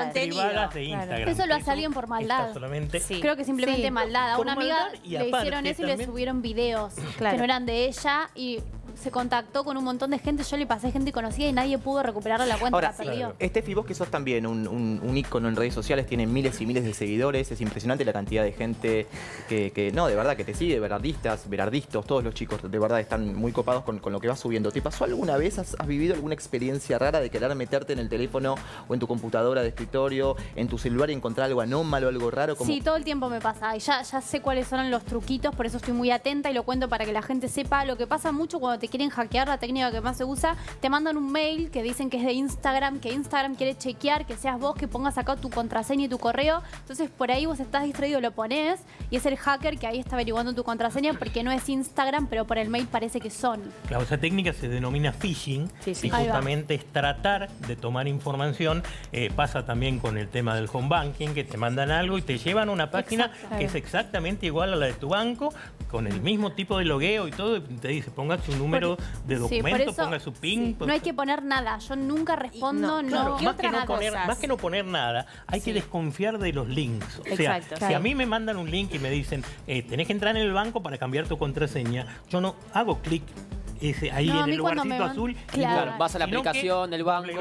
de Instagram. Eso lo hace alguien por maldad. Creo que simplemente maldad. A una amiga le hicieron eso y le subieron videos que no eran de ella y se contactó con un montón de gente, yo le pasé gente conocida y nadie pudo recuperar la cuenta. Ahora, la perdió. Steffi, vos que sos también un ícono en redes sociales, tiene miles y miles de seguidores, es impresionante la cantidad de gente que no, de verdad, que te sigue, berardistas, todos los chicos de verdad están muy copados con lo que vas subiendo. ¿Te pasó alguna vez, has vivido alguna experiencia rara de querer meterte en el teléfono o en tu computadora de escritorio, en tu celular y encontrar algo anómalo, algo raro? Como... Sí, todo el tiempo me pasa y ya sé cuáles son los truquitos, por eso estoy muy atenta y lo cuento para que la gente sepa. Lo que pasa mucho cuando te quieren hackear, la técnica que más se usa, te mandan un mail que dicen que es de Instagram, que Instagram quiere chequear, que seas vos, que pongas acá tu contraseña y tu correo. Entonces por ahí vos estás distraído, lo pones y es el hacker que ahí está averiguando tu contraseña porque no es Instagram, pero por el mail parece que son. Claro, esa técnica se denomina phishing y justamente es tratar de tomar información. Pasa también con el tema del home banking, que te mandan algo y te llevan a una página que es exactamente igual a la de tu banco, con el mismo tipo de logueo y todo, y te dice, ponga su número de documento, ponga su PIN. No hay que poner nada, yo nunca respondo, más que no poner nada, hay que desconfiar de los links. O sea, si a mí me mandan un link y me dicen, tenés que entrar en el banco para cambiar tu contraseña, yo no hago clic ahí en el lugarcito azul. Claro, vas a la aplicación del banco.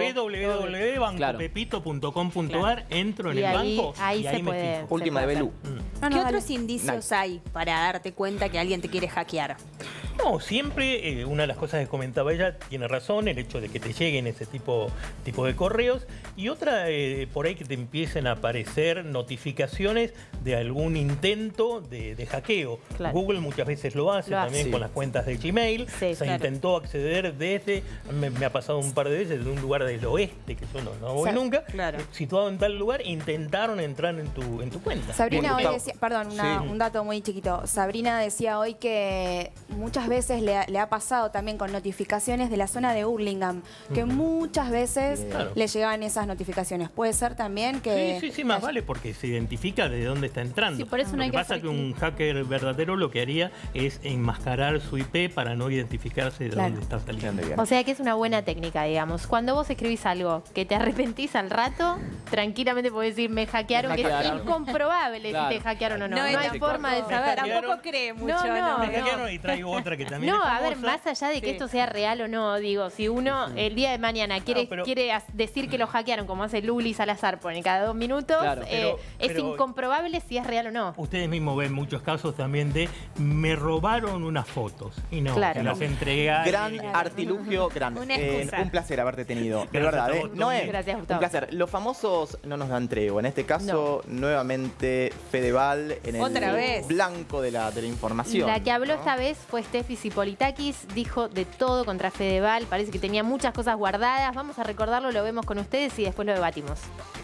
www.bancopepito.com.ar, entro en el banco y ahí me fijo. Última de Belú. ¿Qué otros indicios hay para darte cuenta que alguien te quiere hackear? No, siempre una de las cosas que comentaba ella tiene razón, el hecho de que te lleguen ese tipo de correos, y otra por ahí que te empiecen a aparecer notificaciones de algún intento de hackeo. Claro. Google muchas veces lo hace también con las cuentas de Gmail. Se intentó acceder desde, me ha pasado un par de veces, de un lugar del oeste, que yo no voy nunca, situado en tal lugar, intentaron entrar en tu cuenta. Sabrina hoy decía, perdón, un dato muy chiquito. Sabrina decía hoy que muchas veces le ha pasado también con notificaciones de la zona de Hurlingham, que muchas veces le llegaban esas notificaciones. Puede ser también que... Sí, más vale, porque se identifica de dónde está entrando. Sí, por eso lo que pasa es que un hacker verdadero lo que haría es enmascarar su IP para no identificarse de dónde está saliendo. O sea que es una buena técnica, digamos. Cuando vos escribís algo que te arrepentís al rato, tranquilamente podés decir, me hackearon, que es incomprobable si te hackearon o no. No hay forma de saber. Tampoco cree mucho. Me hackearon y traigo otra que también a ver, más allá de que esto sea real o no, digo, si uno el día de mañana quiere decir que lo hackearon, como hace Luli Salazar, pone cada 2 minutos, es incomprobable si es real o no. Ustedes mismos ven muchos casos también de me robaron unas fotos y no, las entregaron. Gran artilugio, un placer haberte tenido. De verdad, Gracias, Gustavo. Un placer. Los famosos no nos dan tregua. En este caso, nuevamente, Fedeval en el blanco de la información. La que habló esta vez fue Steffi Zipolitakis, dijo de todo contra Fedeval, parece que tenía muchas cosas guardadas. Vamos a recordarlo, lo vemos con ustedes y después lo debatimos.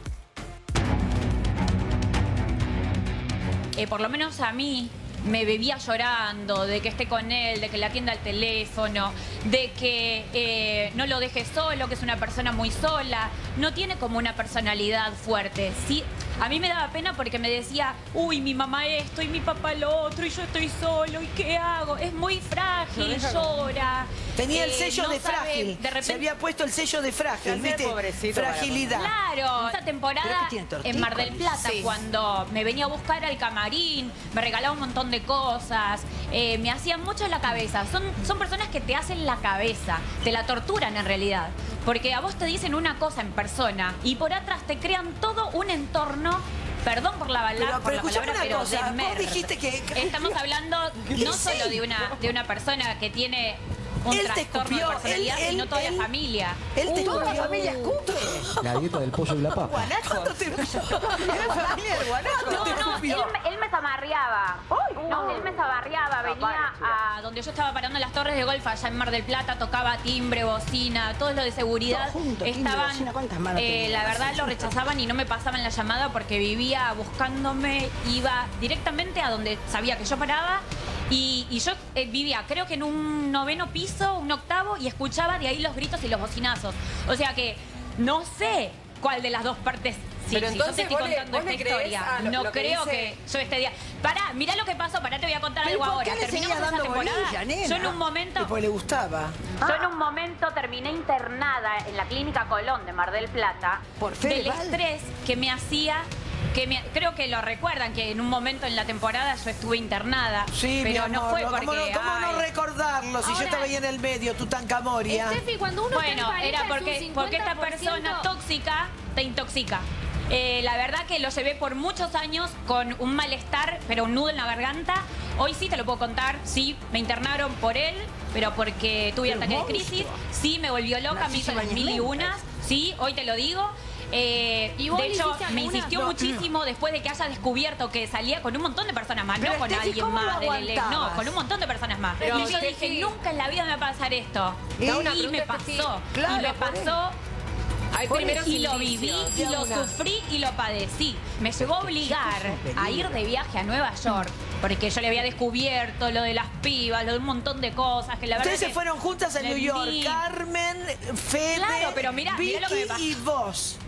Por lo menos a mí me bebía llorando de que esté con él, de que le atienda el teléfono, de que no lo deje solo, que es una persona muy sola. No tiene como una personalidad fuerte. Sí, a mí me daba pena porque me decía, uy, mi mamá esto y mi papá lo otro y yo estoy solo y ¿qué hago? Es muy frágil, llora. Tenía el sello de frágil. De repente se había puesto el sello de frágil, ¿viste? Fragilidad. Claro. Esta temporada en Mar del Plata, cuando me venía a buscar al camarín, me regalaba un montón de cosas, me hacían mucho en la cabeza. Son personas que te hacen la cabeza, te la torturan en realidad. Porque a vos te dicen una cosa en persona y por atrás te crean todo un entorno. Perdón por la palabra, pero vos dijiste que... Estamos hablando no solo de una persona que tiene un trastorno de personalidad, sino toda la familia. ¿Toda la familia escupe? La dieta del pollo y la papa. ¿Cuándo te él me zamarreaba. No, él me zamarreaba. Venía a donde yo estaba parando en las torres de golf allá en Mar del Plata, tocaba timbre, bocina, todo lo de seguridad. Estaban, la verdad lo rechazaban y no me pasaban la llamada porque vivía buscándome, iba directamente a donde sabía que yo paraba. Y yo vivía, creo que en un 9º piso, un 8º, y escuchaba de ahí los gritos y los bocinazos. O sea que no sé cuál de las dos partes. Sí, pero yo te estoy contando esta historia. No creo que yo este día... Pará, mirá lo que pasó, pará, te voy a contar algo ahora. Terminamos esa temporada. Yo en un momento... Porque le gustaba. Yo en un momento terminé internada en la Clínica Colón de Mar del Plata. ¿Por del estrés que me hacía creo que lo recuerdan, que en un momento en la temporada yo estuve internada. Sí, pero mi no amor, fue porque... ¿Cómo no recordarlo? Si yo estaba ahí en el medio, Tutankamoria. Steffi, cuando uno Bueno, está en pareja, era es porque un 50%... esta persona tóxica te intoxica. La verdad que lo llevé por muchos años con un malestar, pero un nudo en la garganta. Hoy sí te lo puedo contar, sí, me internaron por él, pero porque tuve ataque de crisis. Sí, me volvió loca, me hizo las 1001. Sí, hoy te lo digo. De hecho, me insistió muchísimo después de que haya descubierto que salía con un montón de personas más, no con alguien más del elenco, no, con un montón de personas más. Pero y yo dije, nunca en la vida me va a pasar esto. Y me pasó, y me pasó. Y lo viví, y lo sufrí, y lo padecí. Me llegó a obligar a ir de viaje a Nueva York, porque yo le había descubierto lo de las pibas, lo de un montón de cosas. Que la verdad Ustedes se fueron juntas a New York, Carmen, Fede, claro, pero mirá lo que me pasó. Y vos.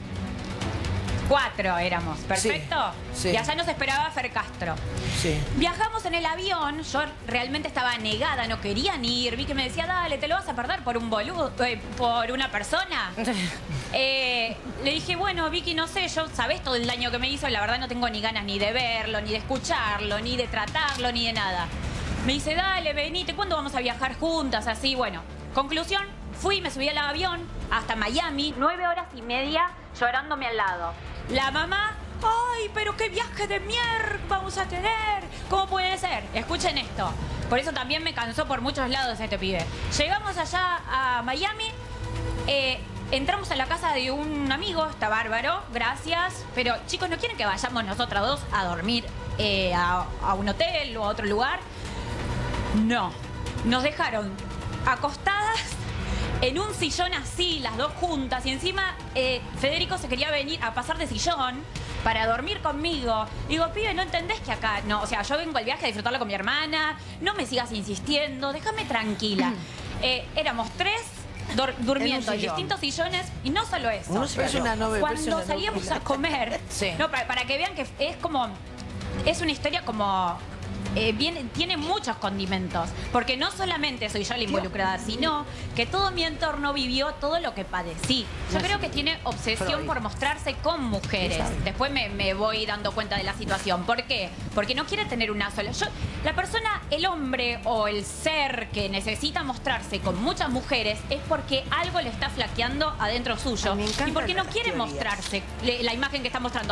4 éramos, ¿perfecto? Sí. Y allá nos esperaba Fer Castro. Sí. Viajamos en el avión, yo realmente estaba negada, no quería ni ir. Vi que me decía, dale, te lo vas a perder por un boludo, por una persona. Le dije, bueno, Vicky, no sé, yo sabés todo el daño que me hizo y la verdad no tengo ni ganas ni de verlo, ni de escucharlo, ni de tratarlo, ni de nada. Me dice, dale, venite, ¿cuándo vamos a viajar juntas? Así, bueno. Conclusión, fui, me subí al avión hasta Miami, 9 horas y media llorándome al lado. La mamá, ay, pero qué viaje de mierda vamos a tener. ¿Cómo puede ser? Escuchen esto. Por eso también me cansó por muchos lados este pibe. Llegamos allá a Miami, entramos a la casa de un amigo, está bárbaro, gracias. Pero chicos, ¿no quieren que vayamos nosotras dos a dormir a un hotel o a otro lugar? No, nos dejaron acostadas en un sillón así, las dos juntas. Y encima Federico se quería venir a pasar de sillón para dormir conmigo. Digo, pibe, ¿no entendés que acá? No, o sea, yo vengo al viaje a disfrutarlo con mi hermana. No me sigas insistiendo, déjame tranquila. Éramos 3 durmiendo en distintos sillones. Y no solo eso. Cuando salíamos a comer, no, para que vean que es como... Es una historia como... tiene muchos condimentos, porque no solamente soy yo la involucrada, sino que todo mi entorno vivió todo lo que padecí. Yo creo que tiene obsesión por mostrarse con mujeres. Después me voy dando cuenta de la situación. ¿Por qué? Porque no quiere tener una sola. La persona, el hombre o el ser que necesita mostrarse con muchas mujeres es porque algo le está flaqueando adentro suyo y porque no quiere mostrarse la imagen que está mostrando.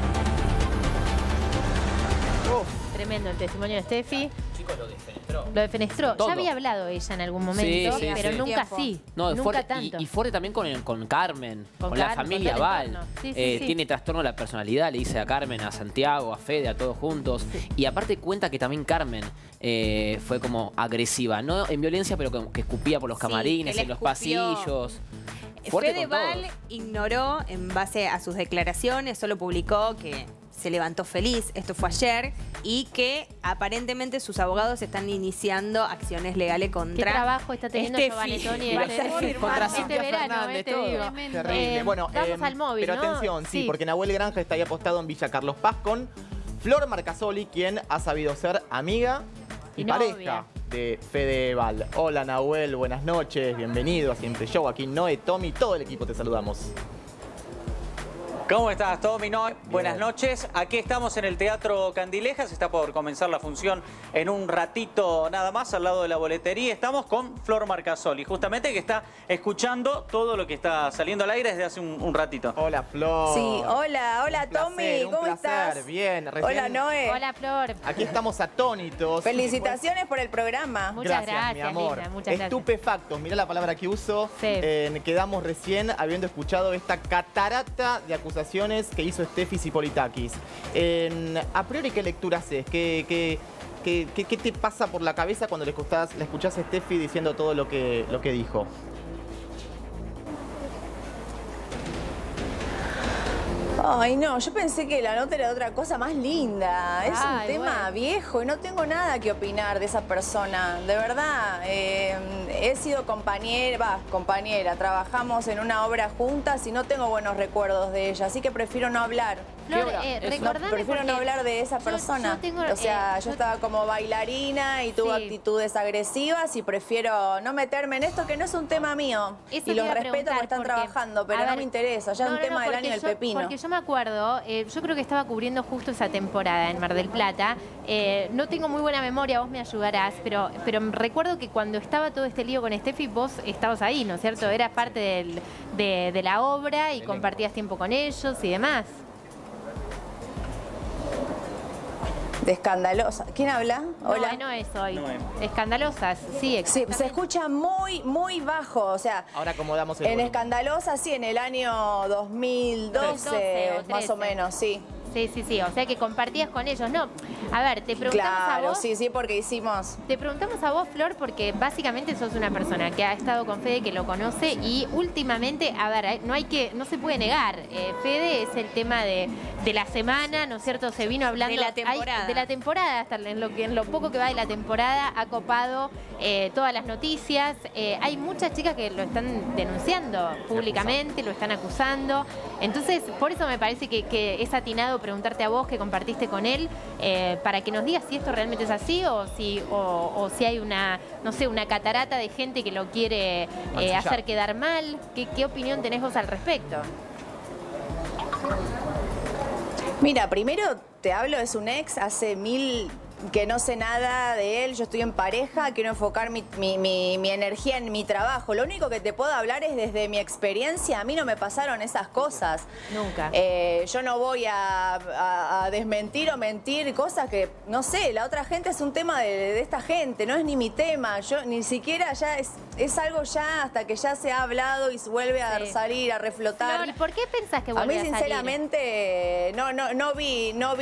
Tremendo el testimonio de Steffi. Chicos, lo defenestró. Lo defenestró. Todo. Ya había hablado ella en algún momento, Sí, pero sí. nunca así. No, nunca fuerte, tanto. y fuerte también con Carmen, con la Carmen, familia con todo el Val. entorno. Sí, sí, sí. Tiene trastorno de la personalidad, le dice a Carmen, a Santiago, a Fede, a todos juntos. Y aparte cuenta que también Carmen fue como agresiva, no en violencia, pero que escupía por los camarines, que le en los escupió. pasillos. Fuerte Fede con todos. Val ignoró en base a sus declaraciones, solo publicó que se levantó feliz, esto fue ayer, y que aparentemente sus abogados están iniciando acciones legales contra... ¿Qué trabajo está teniendo Steffi. Giovanettoni? Contra Este Cintia verano, Fernández, te todo. digo. Terrible. Bueno, vamos al móvil, pero ¿no? atención, sí, porque Nahuel Granja está ahí apostado en Villa Carlos Paz con Flor Marcasoli, quien ha sabido ser amiga y novia pareja de Fede Val. Hola Nahuel, buenas noches, bienvenido a Siempre Show. Aquí Noé, Tommy, todo el equipo te saludamos. ¿Cómo estás, Tommy? Buenas noches. Aquí estamos en el Teatro Candilejas. Está por comenzar la función en un ratito nada más al lado de la boletería. Estamos con Flor Marcasoli, justamente que está escuchando todo lo que está saliendo al aire desde hace un ratito. Hola, Flor. Sí, hola Tommy, ¿cómo estás? Bien, Hola, Noé. Hola, Flor. Aquí estamos atónitos. Felicitaciones por el programa. Muchas gracias, mi amor. linda, muchas gracias. Estupefactos, mirá la palabra que uso. Sí. Quedamos recién habiendo escuchado esta catarata de acusaciones que hizo Steffi Zipolitakis. A priori, ¿qué lectura haces? ¿Qué te pasa por la cabeza cuando le escuchás a Steffi diciendo todo lo que dijo? Ay, no, yo pensé que la nota era otra cosa más linda. Es un tema viejo y no tengo nada que opinar de esa persona. De verdad, he sido compañera, trabajamos en una obra juntas y no tengo buenos recuerdos de ella, así que prefiero no hablar. Flor, recordame prefiero no hablar de esa persona. O sea, yo estaba como bailarina y tuvo actitudes agresivas y prefiero no meterme en esto que no es un tema mío. Eso y los te iba a respeto porque preguntar, están porque, trabajando, pero a no ver, me interesa. Ya es un tema del año del pepino. Porque yo me acuerdo. Yo creo que estaba cubriendo justo esa temporada en Mar del Plata. No tengo muy buena memoria, vos me ayudarás, pero recuerdo que cuando estaba todo este lío con Steffi, vos estabas ahí, ¿no es cierto? Eras parte de la obra y compartías tiempo con ellos y demás. De Escandalosa. ¿Quién habla? Hola. No es hoy. Escandalosas, sí, exactamente. Sí, se escucha muy bajo, o sea... Ahora acomodamos el En volumen. Escandalosa, sí, en el año 2012, más o menos, sí. Sí, o sea que compartías con ellos, ¿no? A ver, te preguntamos a vos... Sí, porque hicimos... Te preguntamos a vos, Flor, porque básicamente sos una persona que ha estado con Fede, que lo conoce, y últimamente, a ver, no se puede negar, Fede es el tema de la semana, ¿no es cierto? Se vino hablando... De la temporada. De la temporada, hasta en lo poco que va de la temporada, ha copado todas las noticias. Hay muchas chicas que lo están denunciando públicamente, lo están acusando. Entonces, por eso me parece que es atinado preguntarte a vos que compartiste con él, para que nos digas si esto realmente es así o si hay una, no sé, una catarata de gente que lo quiere hacer quedar mal. ¿Qué opinión tenés vos al respecto? Mira, primero te hablo, es un ex, hace que no sé nada de él, yo estoy en pareja, quiero enfocar mi energía en mi trabajo. Lo único que te puedo hablar es desde mi experiencia, a mí no me pasaron esas cosas. Nunca. Yo no voy a desmentir o mentir cosas que, no sé, la otra gente es un tema de esta gente, no es ni mi tema. Yo ni siquiera ya es algo ya hasta que ya se ha hablado y se vuelve a salir, a reflotar. Flor, ¿y por qué pensás que vuelve a salir? A mí sinceramente no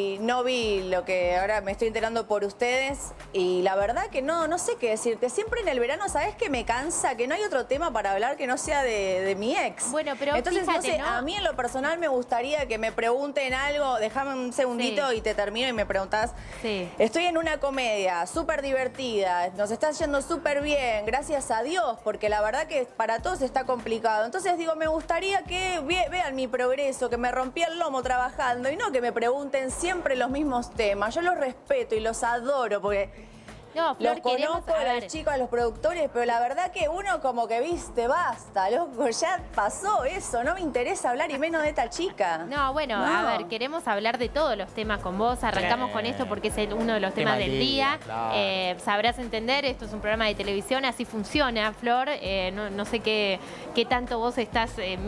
vi lo que ahora me estoy enterando por ustedes y la verdad que no sé qué decirte. Siempre en el verano, ¿sabes qué me cansa? Que no hay otro tema para hablar que no sea de mi ex. Bueno, pero entonces, fíjate, no sé, ¿no? a mí en lo personal me gustaría que me pregunten algo. Déjame un segundito y te termino y me preguntás. Sí. Estoy en una comedia súper divertida, nos está yendo súper bien, gracias a Dios, porque la verdad que para todos está complicado. Entonces digo, me gustaría que vean mi progreso, que me rompí el lomo trabajando y no que me pregunten siempre los mismos temas. Yo los respeto y los adoro porque No, Flor, los conozco a los chicos, a los productores, pero la verdad que uno como que, viste, basta, loco, ya pasó eso, no me interesa hablar y menos de esta chica. No, bueno, a ver, queremos hablar de todos los temas con vos. Arrancamos con esto porque es uno de los temas del día. Claro. Sabrás entender, esto es un programa de televisión, así funciona, Flor. No sé qué tanto vos estás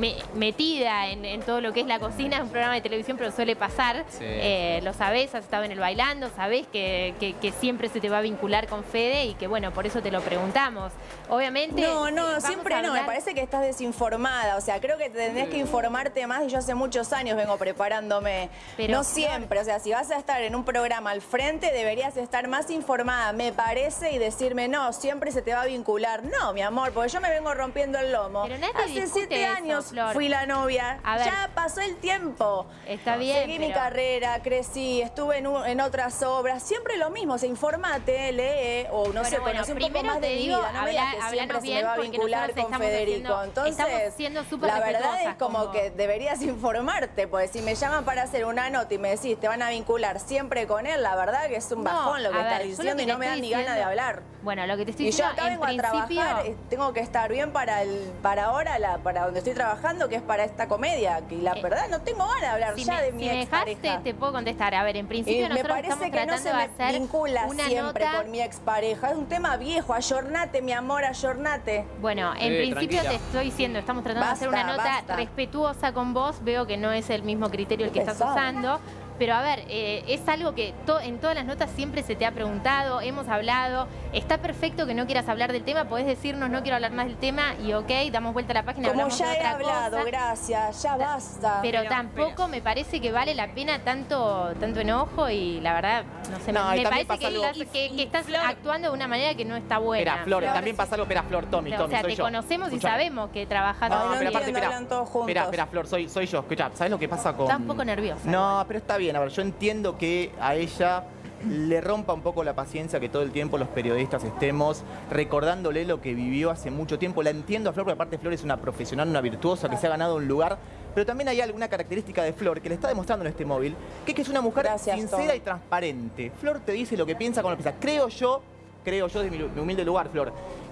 metida en todo lo que es la cocina, es un programa de televisión, pero suele pasar. Sí. Lo sabés, has estado en el Bailando, sabés que siempre se te va a vincular con Fede y que, bueno, por eso te lo preguntamos. Obviamente... No, siempre no, me parece que estás desinformada, o sea, creo que tendrías que informarte más y yo hace muchos años vengo preparándome, pero no siempre, o sea, si vas a estar en un programa al frente deberías estar más informada, me parece, y decirme, no, siempre se te va a vincular. No, mi amor, porque yo me vengo rompiendo el lomo. Pero nadie hace discute 7 eso, años Flor. fui la novia, A ver. ya pasó el tiempo. Está bien, Seguí mi pero- carrera, crecí, estuve en otras obras, siempre lo mismo, o sea, informate, lee, o no sé, conoce un poco primero más de te mi digo, vida, no me digas que siempre se me va a vincular con Federico. Entonces, la verdad es como que deberías informarte, porque si me llaman para hacer una nota y me decís, te van a vincular siempre con él, la verdad que es un bajón lo que estás diciendo y no me dan ni ganas de hablar. Bueno, lo que te estoy Y yo diciendo, acá vengo a trabajar, tengo que estar bien para ahora, para donde estoy trabajando, que es para esta comedia. Y la verdad no tengo ganas de hablar ya de mi si me dejaste, expareja. te puedo contestar. A ver, en principio Y me nosotros parece estamos que no tratando se de me hacer vincula una siempre nota... con mi expareja. Es un tema viejo, ayornate, mi amor, ayornate. Bueno, en principio tranquila. te estoy diciendo, estamos tratando de hacer una Basta, nota basta. respetuosa con vos. Veo que no es el mismo criterio el que estás pesado. usando. Pero a ver, es algo que en todas las notas siempre se te ha preguntado, hemos hablado. Está perfecto que no quieras hablar del tema, podés decirnos no quiero hablar más del tema y ok, damos vuelta a la página, Como hablamos ya de he otra hablado, cosa. gracias, ya basta. Pero tampoco me parece que vale la pena tanto enojo y la verdad, no sé, No, y me también parece pasa que estás actuando de una manera que no está buena. Espera, Flor, también pasa algo, espera, Flor, Tommy, O sea, soy te yo. conocemos y Escuchame. sabemos que trabajas No, así. pero aparte, espera, hablan todos juntos. espera, Flor, soy yo. Escucha, ¿sabes lo que pasa con...? Está un poco nerviosa. No, pero está bien. A ver, yo entiendo que a ella le rompa un poco la paciencia que todo el tiempo los periodistas estemos recordándole lo que vivió hace mucho tiempo. La entiendo a Flor, porque aparte Flor es una profesional, una virtuosa que se ha ganado un lugar. Pero también hay alguna característica de Flor que le está demostrando en este móvil, que es una mujer Gracias, sincera Tom. y transparente. Flor te dice lo que piensa cuando lo piensa. Creo yo desde mi humilde lugar, Flor,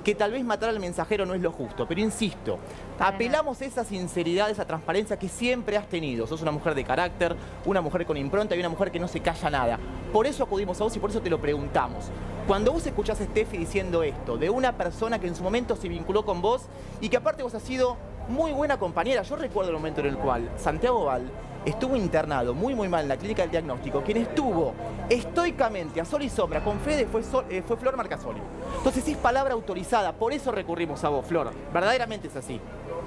que tal vez matar al mensajero no es lo justo, pero insisto, apelamos a esa sinceridad, esa transparencia que siempre has tenido. Sos una mujer de carácter, una mujer con impronta y una mujer que no se calla nada. Por eso acudimos a vos y por eso te lo preguntamos. Cuando vos escuchás a Steffi diciendo esto, de una persona que en su momento se vinculó con vos y que aparte vos has sido muy buena compañera. Yo recuerdo el momento en el cual Santiago Val estuvo internado muy mal en la clínica del diagnóstico. Quien estuvo estoicamente a sol y sombra con Fede fue Flor Marcasoli. Entonces es palabra autorizada, por eso recurrimos a vos, Flor. Verdaderamente es así.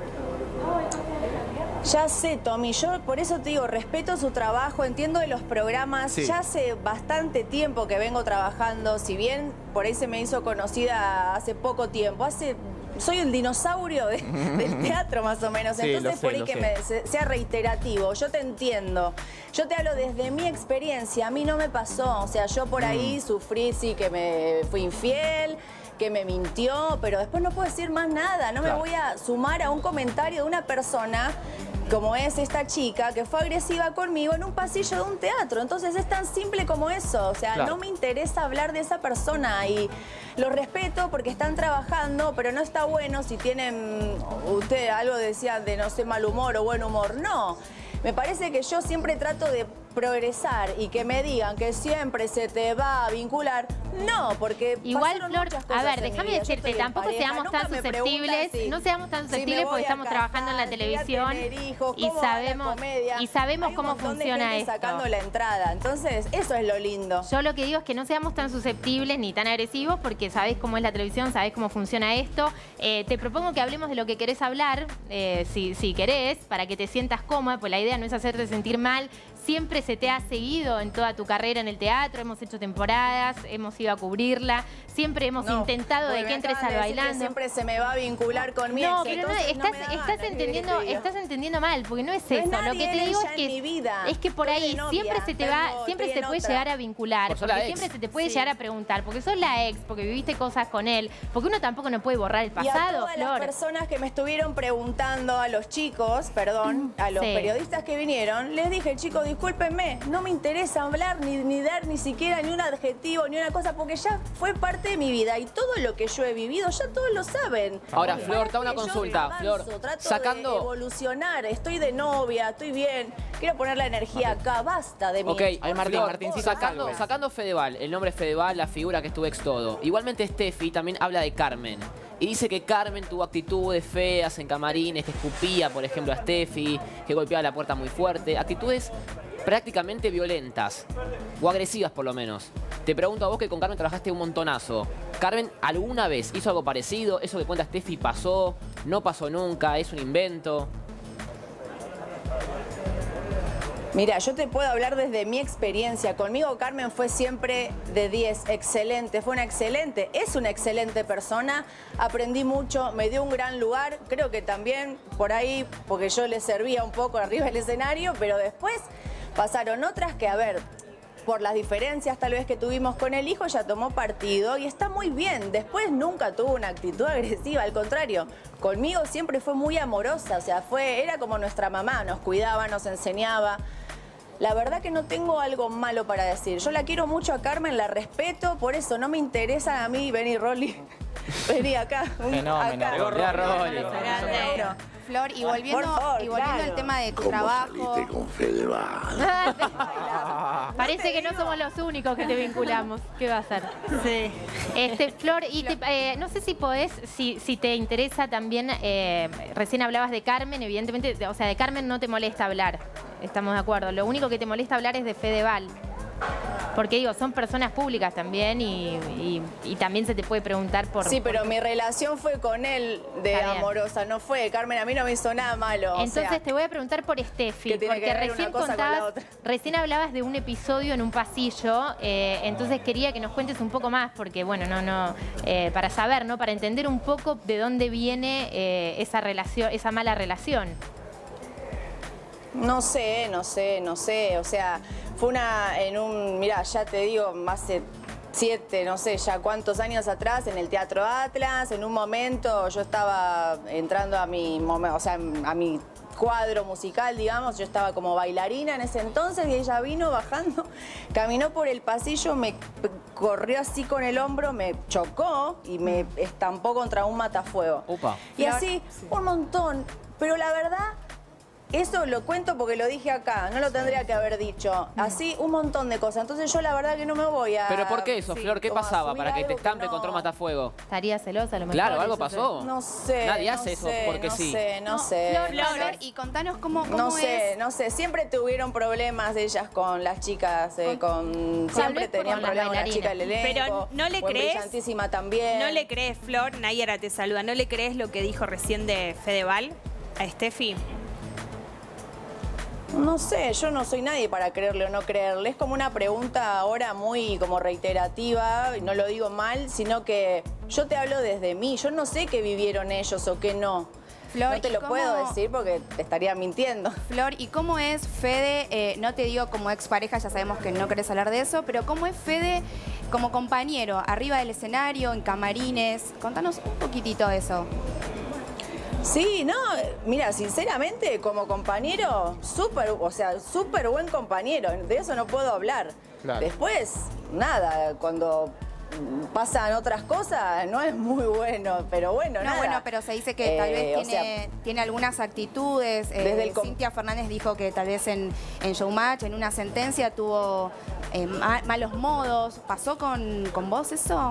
Ya sé, Tommy, yo por eso te digo, respeto su trabajo, entiendo de los programas, Sí. ya hace bastante tiempo que vengo trabajando, si bien por ahí se me hizo conocida hace poco tiempo, soy el dinosaurio del teatro más o menos, Sí, entonces por ahí lo que sé. sea reiterativo, yo te entiendo, yo te hablo desde mi experiencia, a mí no me pasó, o sea, yo por ahí sufrí, sí, que me fui infiel, que me mintió, pero después no puedo decir más nada, no Claro. me voy a sumar a un comentario de una persona como es esta chica que fue agresiva conmigo en un pasillo de un teatro. Entonces es tan simple como eso. O sea, Claro. no me interesa hablar de esa persona y los respeto porque están trabajando, pero no está bueno si tienen, usted algo decía de no sé, mal humor o buen humor. No. Me parece que yo siempre trato de progresar y que me digan que siempre se te va a vincular. No, porque igual, pasaron Flor, muchas a cosas ver, en mi déjame vida. Yo decirte, estoy en tampoco pareja, seamos nunca tan me preguntan susceptibles, no seamos tan si me susceptibles voy porque a estamos trabajando en la casar, si voy a televisión tener hijos, y cómo va la sabemos comedia. y sabemos Hay un cómo montón de funciona gente esto. sacando la entrada. Entonces, eso es lo lindo. Yo lo que digo es que no seamos tan susceptibles ni tan agresivos porque sabés cómo es la televisión, sabés cómo funciona esto. Te propongo que hablemos de lo que querés hablar, si querés, para que te sientas cómoda, pues la idea no es hacerte sentir mal. Siempre se te ha seguido en toda tu carrera en el teatro, hemos hecho temporadas, hemos ido a cubrirla, siempre hemos intentado de que entres al bailando. Siempre se me va a vincular con mi No, ex, pero no, entonces estás, me da estás ganas, ¿qué entendiendo, querés que te diga? estás entendiendo mal, porque no es No eso. es Lo nadie, que te él digo ya en mi vida. es que por Estoy ahí de novia, siempre se te va, siempre estoy se en puede otra. llegar a vincular, Por sos la porque ex. siempre se te puede llegar a preguntar, porque sos la ex, porque viviste cosas con él, porque uno tampoco no puede borrar el Y a pasado, todas Flor. las personas que me estuvieron preguntando, a los chicos, perdón, a los Sí. periodistas que vinieron, les dije, chicos, discúlpenme, no me interesa hablar ni dar ni siquiera ni un adjetivo, ni una cosa, porque ya fue parte de mi vida y todo lo que yo he vivido, ya todos lo saben. Ahora, Porque Flor, te hago una yo consulta. avanzo, Flor, trato sacando... de evolucionar, estoy de novia, estoy bien, quiero poner la energía acá, basta de mí. Ok, Martín, sacando Fedeval, el nombre Fedeval, la figura que es tu ex todo. Igualmente Steffi también habla de Carmen. Y dice que Carmen tuvo actitudes feas en camarines, que escupía, por ejemplo, a Steffi, que golpeaba la puerta muy fuerte. Actitudes prácticamente violentas, o agresivas por lo menos. Te pregunto a vos que con Carmen trabajaste un montonazo. ¿Carmen alguna vez hizo algo parecido? ¿Eso que cuenta Steffi pasó? ¿No pasó nunca? ¿Es un invento? Mira, yo te puedo hablar desde mi experiencia. Conmigo Carmen fue siempre de 10, excelente, fue una excelente, es una excelente persona. Aprendí mucho, me dio un gran lugar, creo que también por ahí, porque yo le servía un poco arriba del escenario, pero después pasaron otras que, a ver, por las diferencias tal vez que tuvimos con el hijo, ya tomó partido y está muy bien. Después nunca tuvo una actitud agresiva, al contrario, conmigo siempre fue muy amorosa, o sea, era como nuestra mamá, nos cuidaba, nos enseñaba. La verdad que no tengo algo malo para decir. Yo la quiero mucho a Carmen, la respeto, por eso no me interesa a mí, vení Rolly, vení acá. Fenómeno, acá. Rolly. Flor, y volviendo, al tema de tu trabajo. Con Fedeval? Parece que no somos los únicos que te vinculamos. ¿Qué va a hacer? Sí. Flor, y no sé si podés, si te interesa también, recién hablabas de Carmen, evidentemente, o sea, de Carmen no te molesta hablar, estamos de acuerdo. Lo único que te molesta hablar es de Fedeval. Porque digo, son personas públicas también y también se te puede preguntar por... Sí, pero mi relación fue con él de Está bien. amorosa, no fue. Carmen a mí no me hizo nada malo. Entonces te voy a preguntar por Steffi, ¿qué tiene porque que ver recién una cosa con la contabas, otra? recién hablabas de un episodio en un pasillo, entonces quería que nos cuentes un poco más, porque bueno, para saber, ¿no? Para entender un poco de dónde viene esa relación, esa mala relación. No sé, o sea, fue mirá, ya te digo, hace 7, no sé ya cuántos años atrás, en el Teatro Atlas. En un momento yo estaba entrando a mi momento, o sea, a mi cuadro musical, digamos. Yo estaba como bailarina en ese entonces y ella vino bajando, caminó por el pasillo, me corrió así con el hombro, me chocó y me estampó contra un matafuego. Upa. Y así, un montón. Pero la verdad, eso lo cuento porque lo dije acá, no lo tendría que haber dicho. Así, un montón de cosas. Entonces yo la verdad que no me voy a... ¿Pero por qué eso, Flor? ¿Qué pasaba para que te estampe contra un matafuego? Estaría celosa a lo mejor. Claro, ¿algo pasó? No sé. Nadie hace eso porque sí. No sé. Flor, y contanos cómo No sé, es. no sé. Siempre tuvieron problemas ellas con las chicas, siempre tenían problemas con las chicas del elenco. Pero ¿no le Fue crees? brillantísima también. ¿No le crees, Flor? Nayara te saluda. ¿No le crees lo que dijo recién de Fedeval a Steffi? No sé, yo no soy nadie para creerle o no creerle. Es como una pregunta ahora muy como reiterativa, y no lo digo mal, sino que yo te hablo desde mí. Yo no sé qué vivieron ellos o qué no. Flor, no te lo puedo decir porque te estaría mintiendo. Flor, ¿y cómo es Fede? No te digo como expareja, ya sabemos que no querés hablar de eso, pero ¿cómo es Fede como compañero, arriba del escenario, en camarines? Contanos un poquitito de eso. Sí, no, mira, sinceramente, como compañero, súper buen compañero. De eso no puedo hablar. Claro. Después, nada, cuando pasan otras cosas, no es muy bueno, pero bueno, No, nada. bueno, pero se dice que tal vez tiene algunas actitudes. Cintia Fernández dijo que tal vez en Showmatch, en una sentencia, tuvo malos modos. ¿Pasó con vos eso?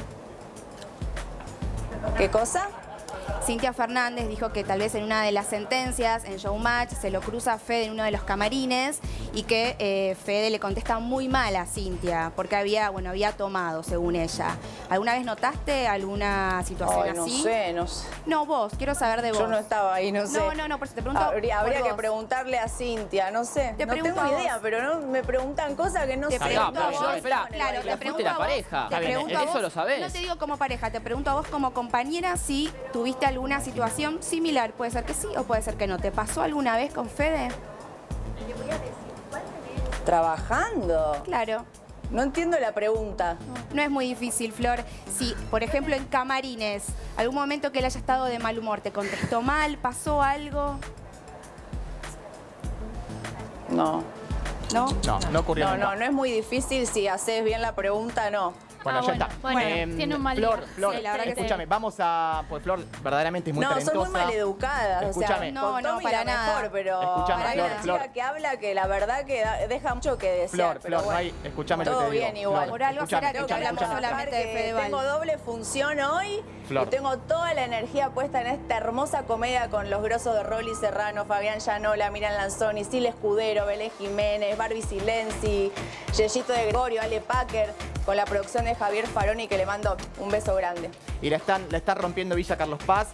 ¿Qué cosa? Cintia Fernández dijo que tal vez en una de las sentencias, en Showmatch, se lo cruza a Fede en uno de los camarines y que Fede le contesta muy mal a Cintia porque había tomado, según ella. ¿Alguna vez notaste alguna situación así? No sé. No, vos, quiero saber de vos. Yo no estaba ahí, no sé. No, por eso te pregunto. Habría por que vos. preguntarle a Cintia, no sé. No tengo ni idea, pero no me preguntan cosas que no sé. Te pregunto a vos. Claro, te pregunto a vos. pareja. Te pregunto a Eso vos. lo sabés. No te digo como pareja, te pregunto a vos como compañera si tuviste alguna situación similar. Puede ser que sí o puede ser que no. ¿Te pasó alguna vez con Fede? ¿Trabajando? Claro. No entiendo la pregunta. No es muy difícil, Flor. Si, por ejemplo, en camarines, algún momento que él haya estado de mal humor, ¿te contestó mal? ¿Pasó algo? No. ¿No? No ocurrió nunca. No es muy difícil si haces bien la pregunta, no. Bueno, ya está. Bueno, tiene un mal Flor, día. Flor, Sí, la verdad que escúchame, vamos a... Pues Flor verdaderamente es muy talentosa. Son muy maleducadas. Escúchame. O sea, No, para nada. mejor, pero Escúchame, hay Flor, una Flor. chica que habla que la verdad que deja mucho que desear. Flor, no hay... Escúchame lo que todo te digo. bien igual. Flor, Por algo escúchame, será que hablamos escúchame. solamente de Fedeval. Tengo doble función hoy. Flor. Y tengo toda la energía puesta en esta hermosa comedia con los grosos de Rolly Serrano, Fabián Llanola, Miriam Lanzoni, Sil Escudero, Belén Jiménez, Barbie Silenzi, Yeyito de Gregorio, Ale Packer, con la producción de Javier Faroni, que le mando un beso grande. Y la están rompiendo Villa Carlos Paz.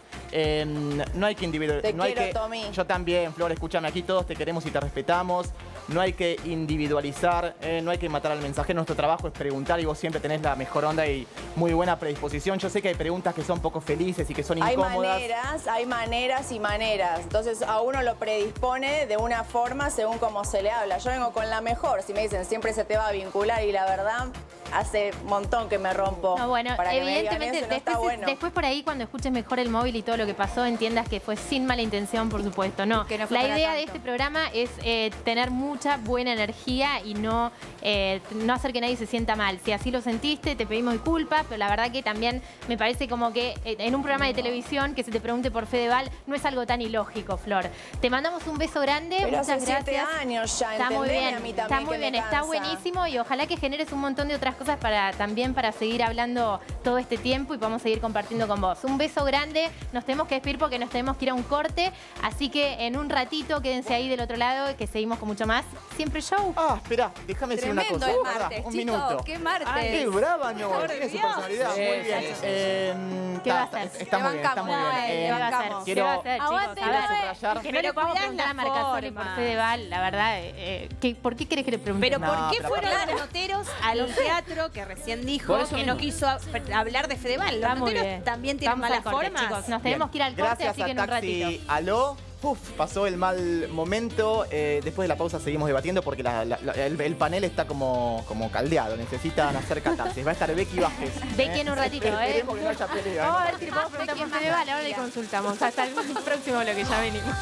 No hay que individualizar. Te quiero, Tommy. Yo también, Flor, escúchame, aquí todos te queremos y te respetamos. No hay que individualizar, no hay que matar al mensajero. Nuestro trabajo es preguntar y vos siempre tenés la mejor onda y muy buena predisposición. Yo sé que hay preguntas que son poco felices y que son incómodas. Hay maneras y maneras. Entonces a uno lo predispone de una forma según cómo se le habla. Yo vengo con la mejor. Si me dicen siempre se te va a vincular y la verdad hace un montón que me rompo. No, bueno, para que me digan evidentemente eso, no está bueno. después por ahí cuando escuches mejor el móvil y todo lo que pasó, entiendas que fue sin mala intención, por supuesto. No, Que no fue la para idea de tanto. este programa es tener mucha buena energía y no hacer que nadie se sienta mal. Si así lo sentiste, te pedimos disculpas, pero la verdad que también me parece como que en un programa de televisión que se te pregunte por Fedeval no es algo tan ilógico, Flor. Te mandamos un beso grande, Pero muchas hace 7 gracias. años ya, Está muy entendeme bien, a mí está también muy que bien, me está cansa. buenísimo y ojalá que generes un montón de otras cosas para seguir hablando todo este tiempo y podamos seguir compartiendo con vos. Un beso grande, nos tenemos que despedir porque nos tenemos que ir a un corte, así que en un ratito quédense ahí del otro lado que seguimos con mucho más. Siempre show. Ah, espera, déjame decir una cosa. el Pará, martes, un chicos, minuto. qué martes. Ay, qué brava, no. Por Tiene su Dios. personalidad. Sí, Muy bien. sí, ¿Qué va a hacer? Está muy bien, está muy bien. ¿Qué va a hacer? Quiero- ¿Qué va a hacer, chicos? Aguante, A ver, subrayar. que no le podamos preguntar a Marcasoli por Fedeval, la verdad. ¿Por qué querés que le preguntemos? Pero ¿por No, qué pero fueron aparte- los noteros al teatro que recién dijo Por eso que no mismo. quiso hablar de Fedeval? Los Está muy noteros bien. también tienen Vamos al malas corte, formas. chicos. Nos tenemos que ir al corte, Gracias así que en a un Taxi ratito. Aló. pasó el mal momento. Después de la pausa seguimos debatiendo porque el panel está como caldeado. Necesitan hacer catarsis. Va a estar Becky Vázquez. Becky en un ratito, Esperemos que no haya pelea. Vamos a ver si le podemos preguntar por Fedeval. Ahora le consultamos. Hasta el próximo bloque, ya venimos.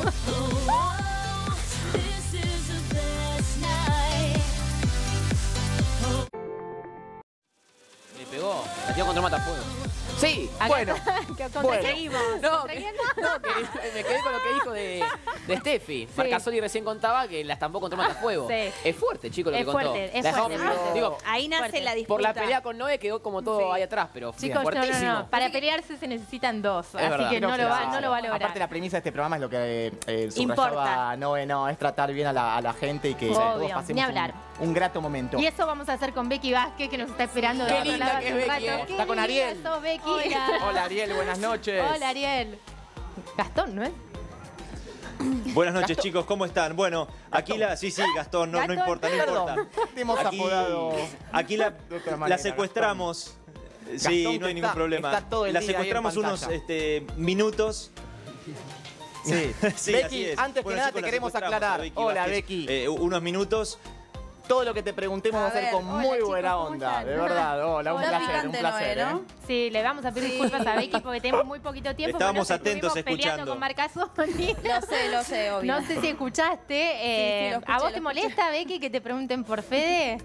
Le pegó. La tiró contra Matafuego. Sí, Acá bueno. Seguimos. No, que me quedé con lo que dijo de Steffi. Marcasoli recién contaba que la estampó contra Matafuego. Sí. Es fuerte, chico, lo que contó. Es fuerte. Digo, ahí nace la disputa. por la pelea con Noé quedó como todo ahí atrás, pero chicos, fuertísimo. no. Para pelearse se necesitan dos. Así verdad. que no lo va a lograr. Aparte, la premisa de este programa es lo que subrayaba Noé, es tratar bien a la gente y que todos pasemos un grato momento. Y eso vamos a hacer con Becky Vázquez, que nos está esperando. Qué linda que es Becky. Está con Ariel. Sos, Becky. Hola, Ariel, buenas noches. Hola, Ariel. Gastón, ¿no es? Buenas noches, chicos, ¿cómo están? Bueno, aquí sí, Gastón, no importa, no importa. Te hemos apodado. Aquí la secuestramos. Sí, no hay ningún problema. La secuestramos unos minutos. Sí, sí, Becky, antes que nada te queremos aclarar. Hola, Becky. Unos minutos. Todo lo que te preguntemos va a ser con muy buena onda, de verdad. Hola, un placer, ¿no? Sí, le vamos a pedir disculpas a Becky porque tenemos muy poquito tiempo. Estábamos atentos escuchando con Marcasoli. Lo sé, obvio. No sé si escuchaste. Sí, ¿A vos te molesta, Becky, que te pregunten por Fede?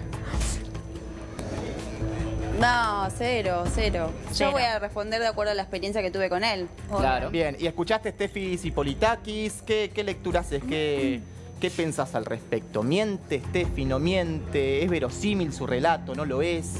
No, cero. Yo voy a responder de acuerdo a la experiencia que tuve con él. Claro. Bien, y escuchaste Steffi Zipolitakis. ¿Qué lectura haces? ¿Qué pensás al respecto? ¿Miente Steffi? ¿No miente? ¿Es verosímil su relato? ¿No lo es?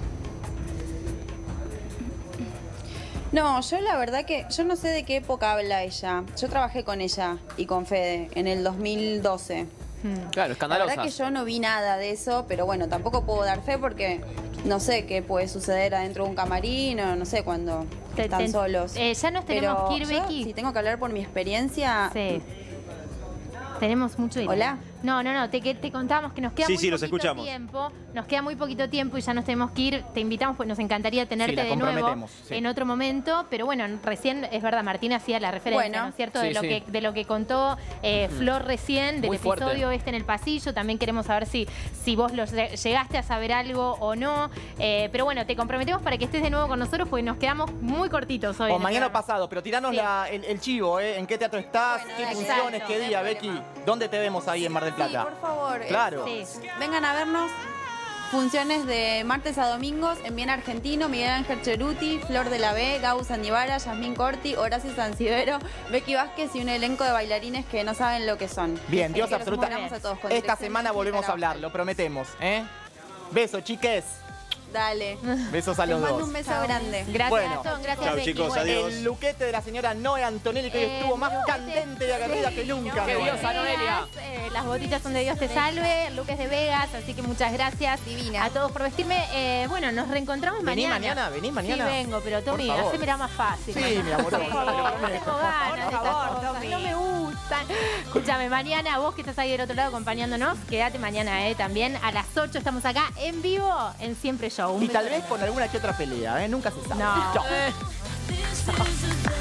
No, yo la verdad que yo no sé de qué época habla ella. Yo trabajé con ella y con Fede en el 2012. Claro, escandalosa. La verdad que yo no vi nada de eso, pero bueno, tampoco puedo dar fe porque no sé qué puede suceder adentro de un camarín o no sé cuando están solos. Ya nos tenemos que ir, yo, Becky. Si tengo que hablar por mi experiencia... Sí. Tenemos mucho dinero. ¿Hola? No, te contábamos que nos queda muy los poquito escuchamos. tiempo. Nos queda muy poquito tiempo y ya nos tenemos que ir. Te invitamos, pues nos encantaría tenerte de nuevo en otro momento. Pero bueno, recién, es verdad, Martín hacía la referencia, ¿no es cierto? De lo que contó Flor recién, del episodio en el pasillo. También queremos saber si vos llegaste a saber algo o no. Pero bueno, te comprometemos para que estés de nuevo con nosotros porque nos quedamos muy cortitos hoy. O mañana pasado, pero tiranos el chivo, ¿En qué teatro estás? ¿Qué funciones? ¿Qué día, Becky? ¿Dónde te vemos ahí en Mar del Plata? Sí, por favor. Claro. Vengan a vernos. Funciones de martes a domingos en Bien Argentino, Miguel Ángel Cheruti, Flor de la B, Gau Sandivara, Yasmín Corti, Horacio Sancibero, Becky Vázquez y un elenco de bailarines que no saben lo que son. Bien, Dios absoluta. Esta semana y volvemos a hablar, lo prometemos. Beso, chiques. Dale. Besos a los dos. Te mando un beso grande. Gracias, gracias, Becky. Chicos, adiós. El luquete de la señora Noé Antonelli, que hoy estuvo más candente y agarrida que nunca. ¡Qué diosa, Noelia! Las botitas son de Dios te salve, el look es de Vegas, así que muchas gracias Divina. a todos por vestirme. Bueno, nos reencontramos mañana. Vení mañana. Sí, vengo, pero Tommy, hacémela más fácil. Sí, mi amor. Por favor, no tengo ganas de estas cosas, no me gustan. Escúchame, mañana, vos que estás ahí del otro lado acompañándonos, quédate mañana también. A las 8 estamos acá en vivo en Siempre Show. Y tal vez con alguna que otra pelea, Nunca se sabe. No.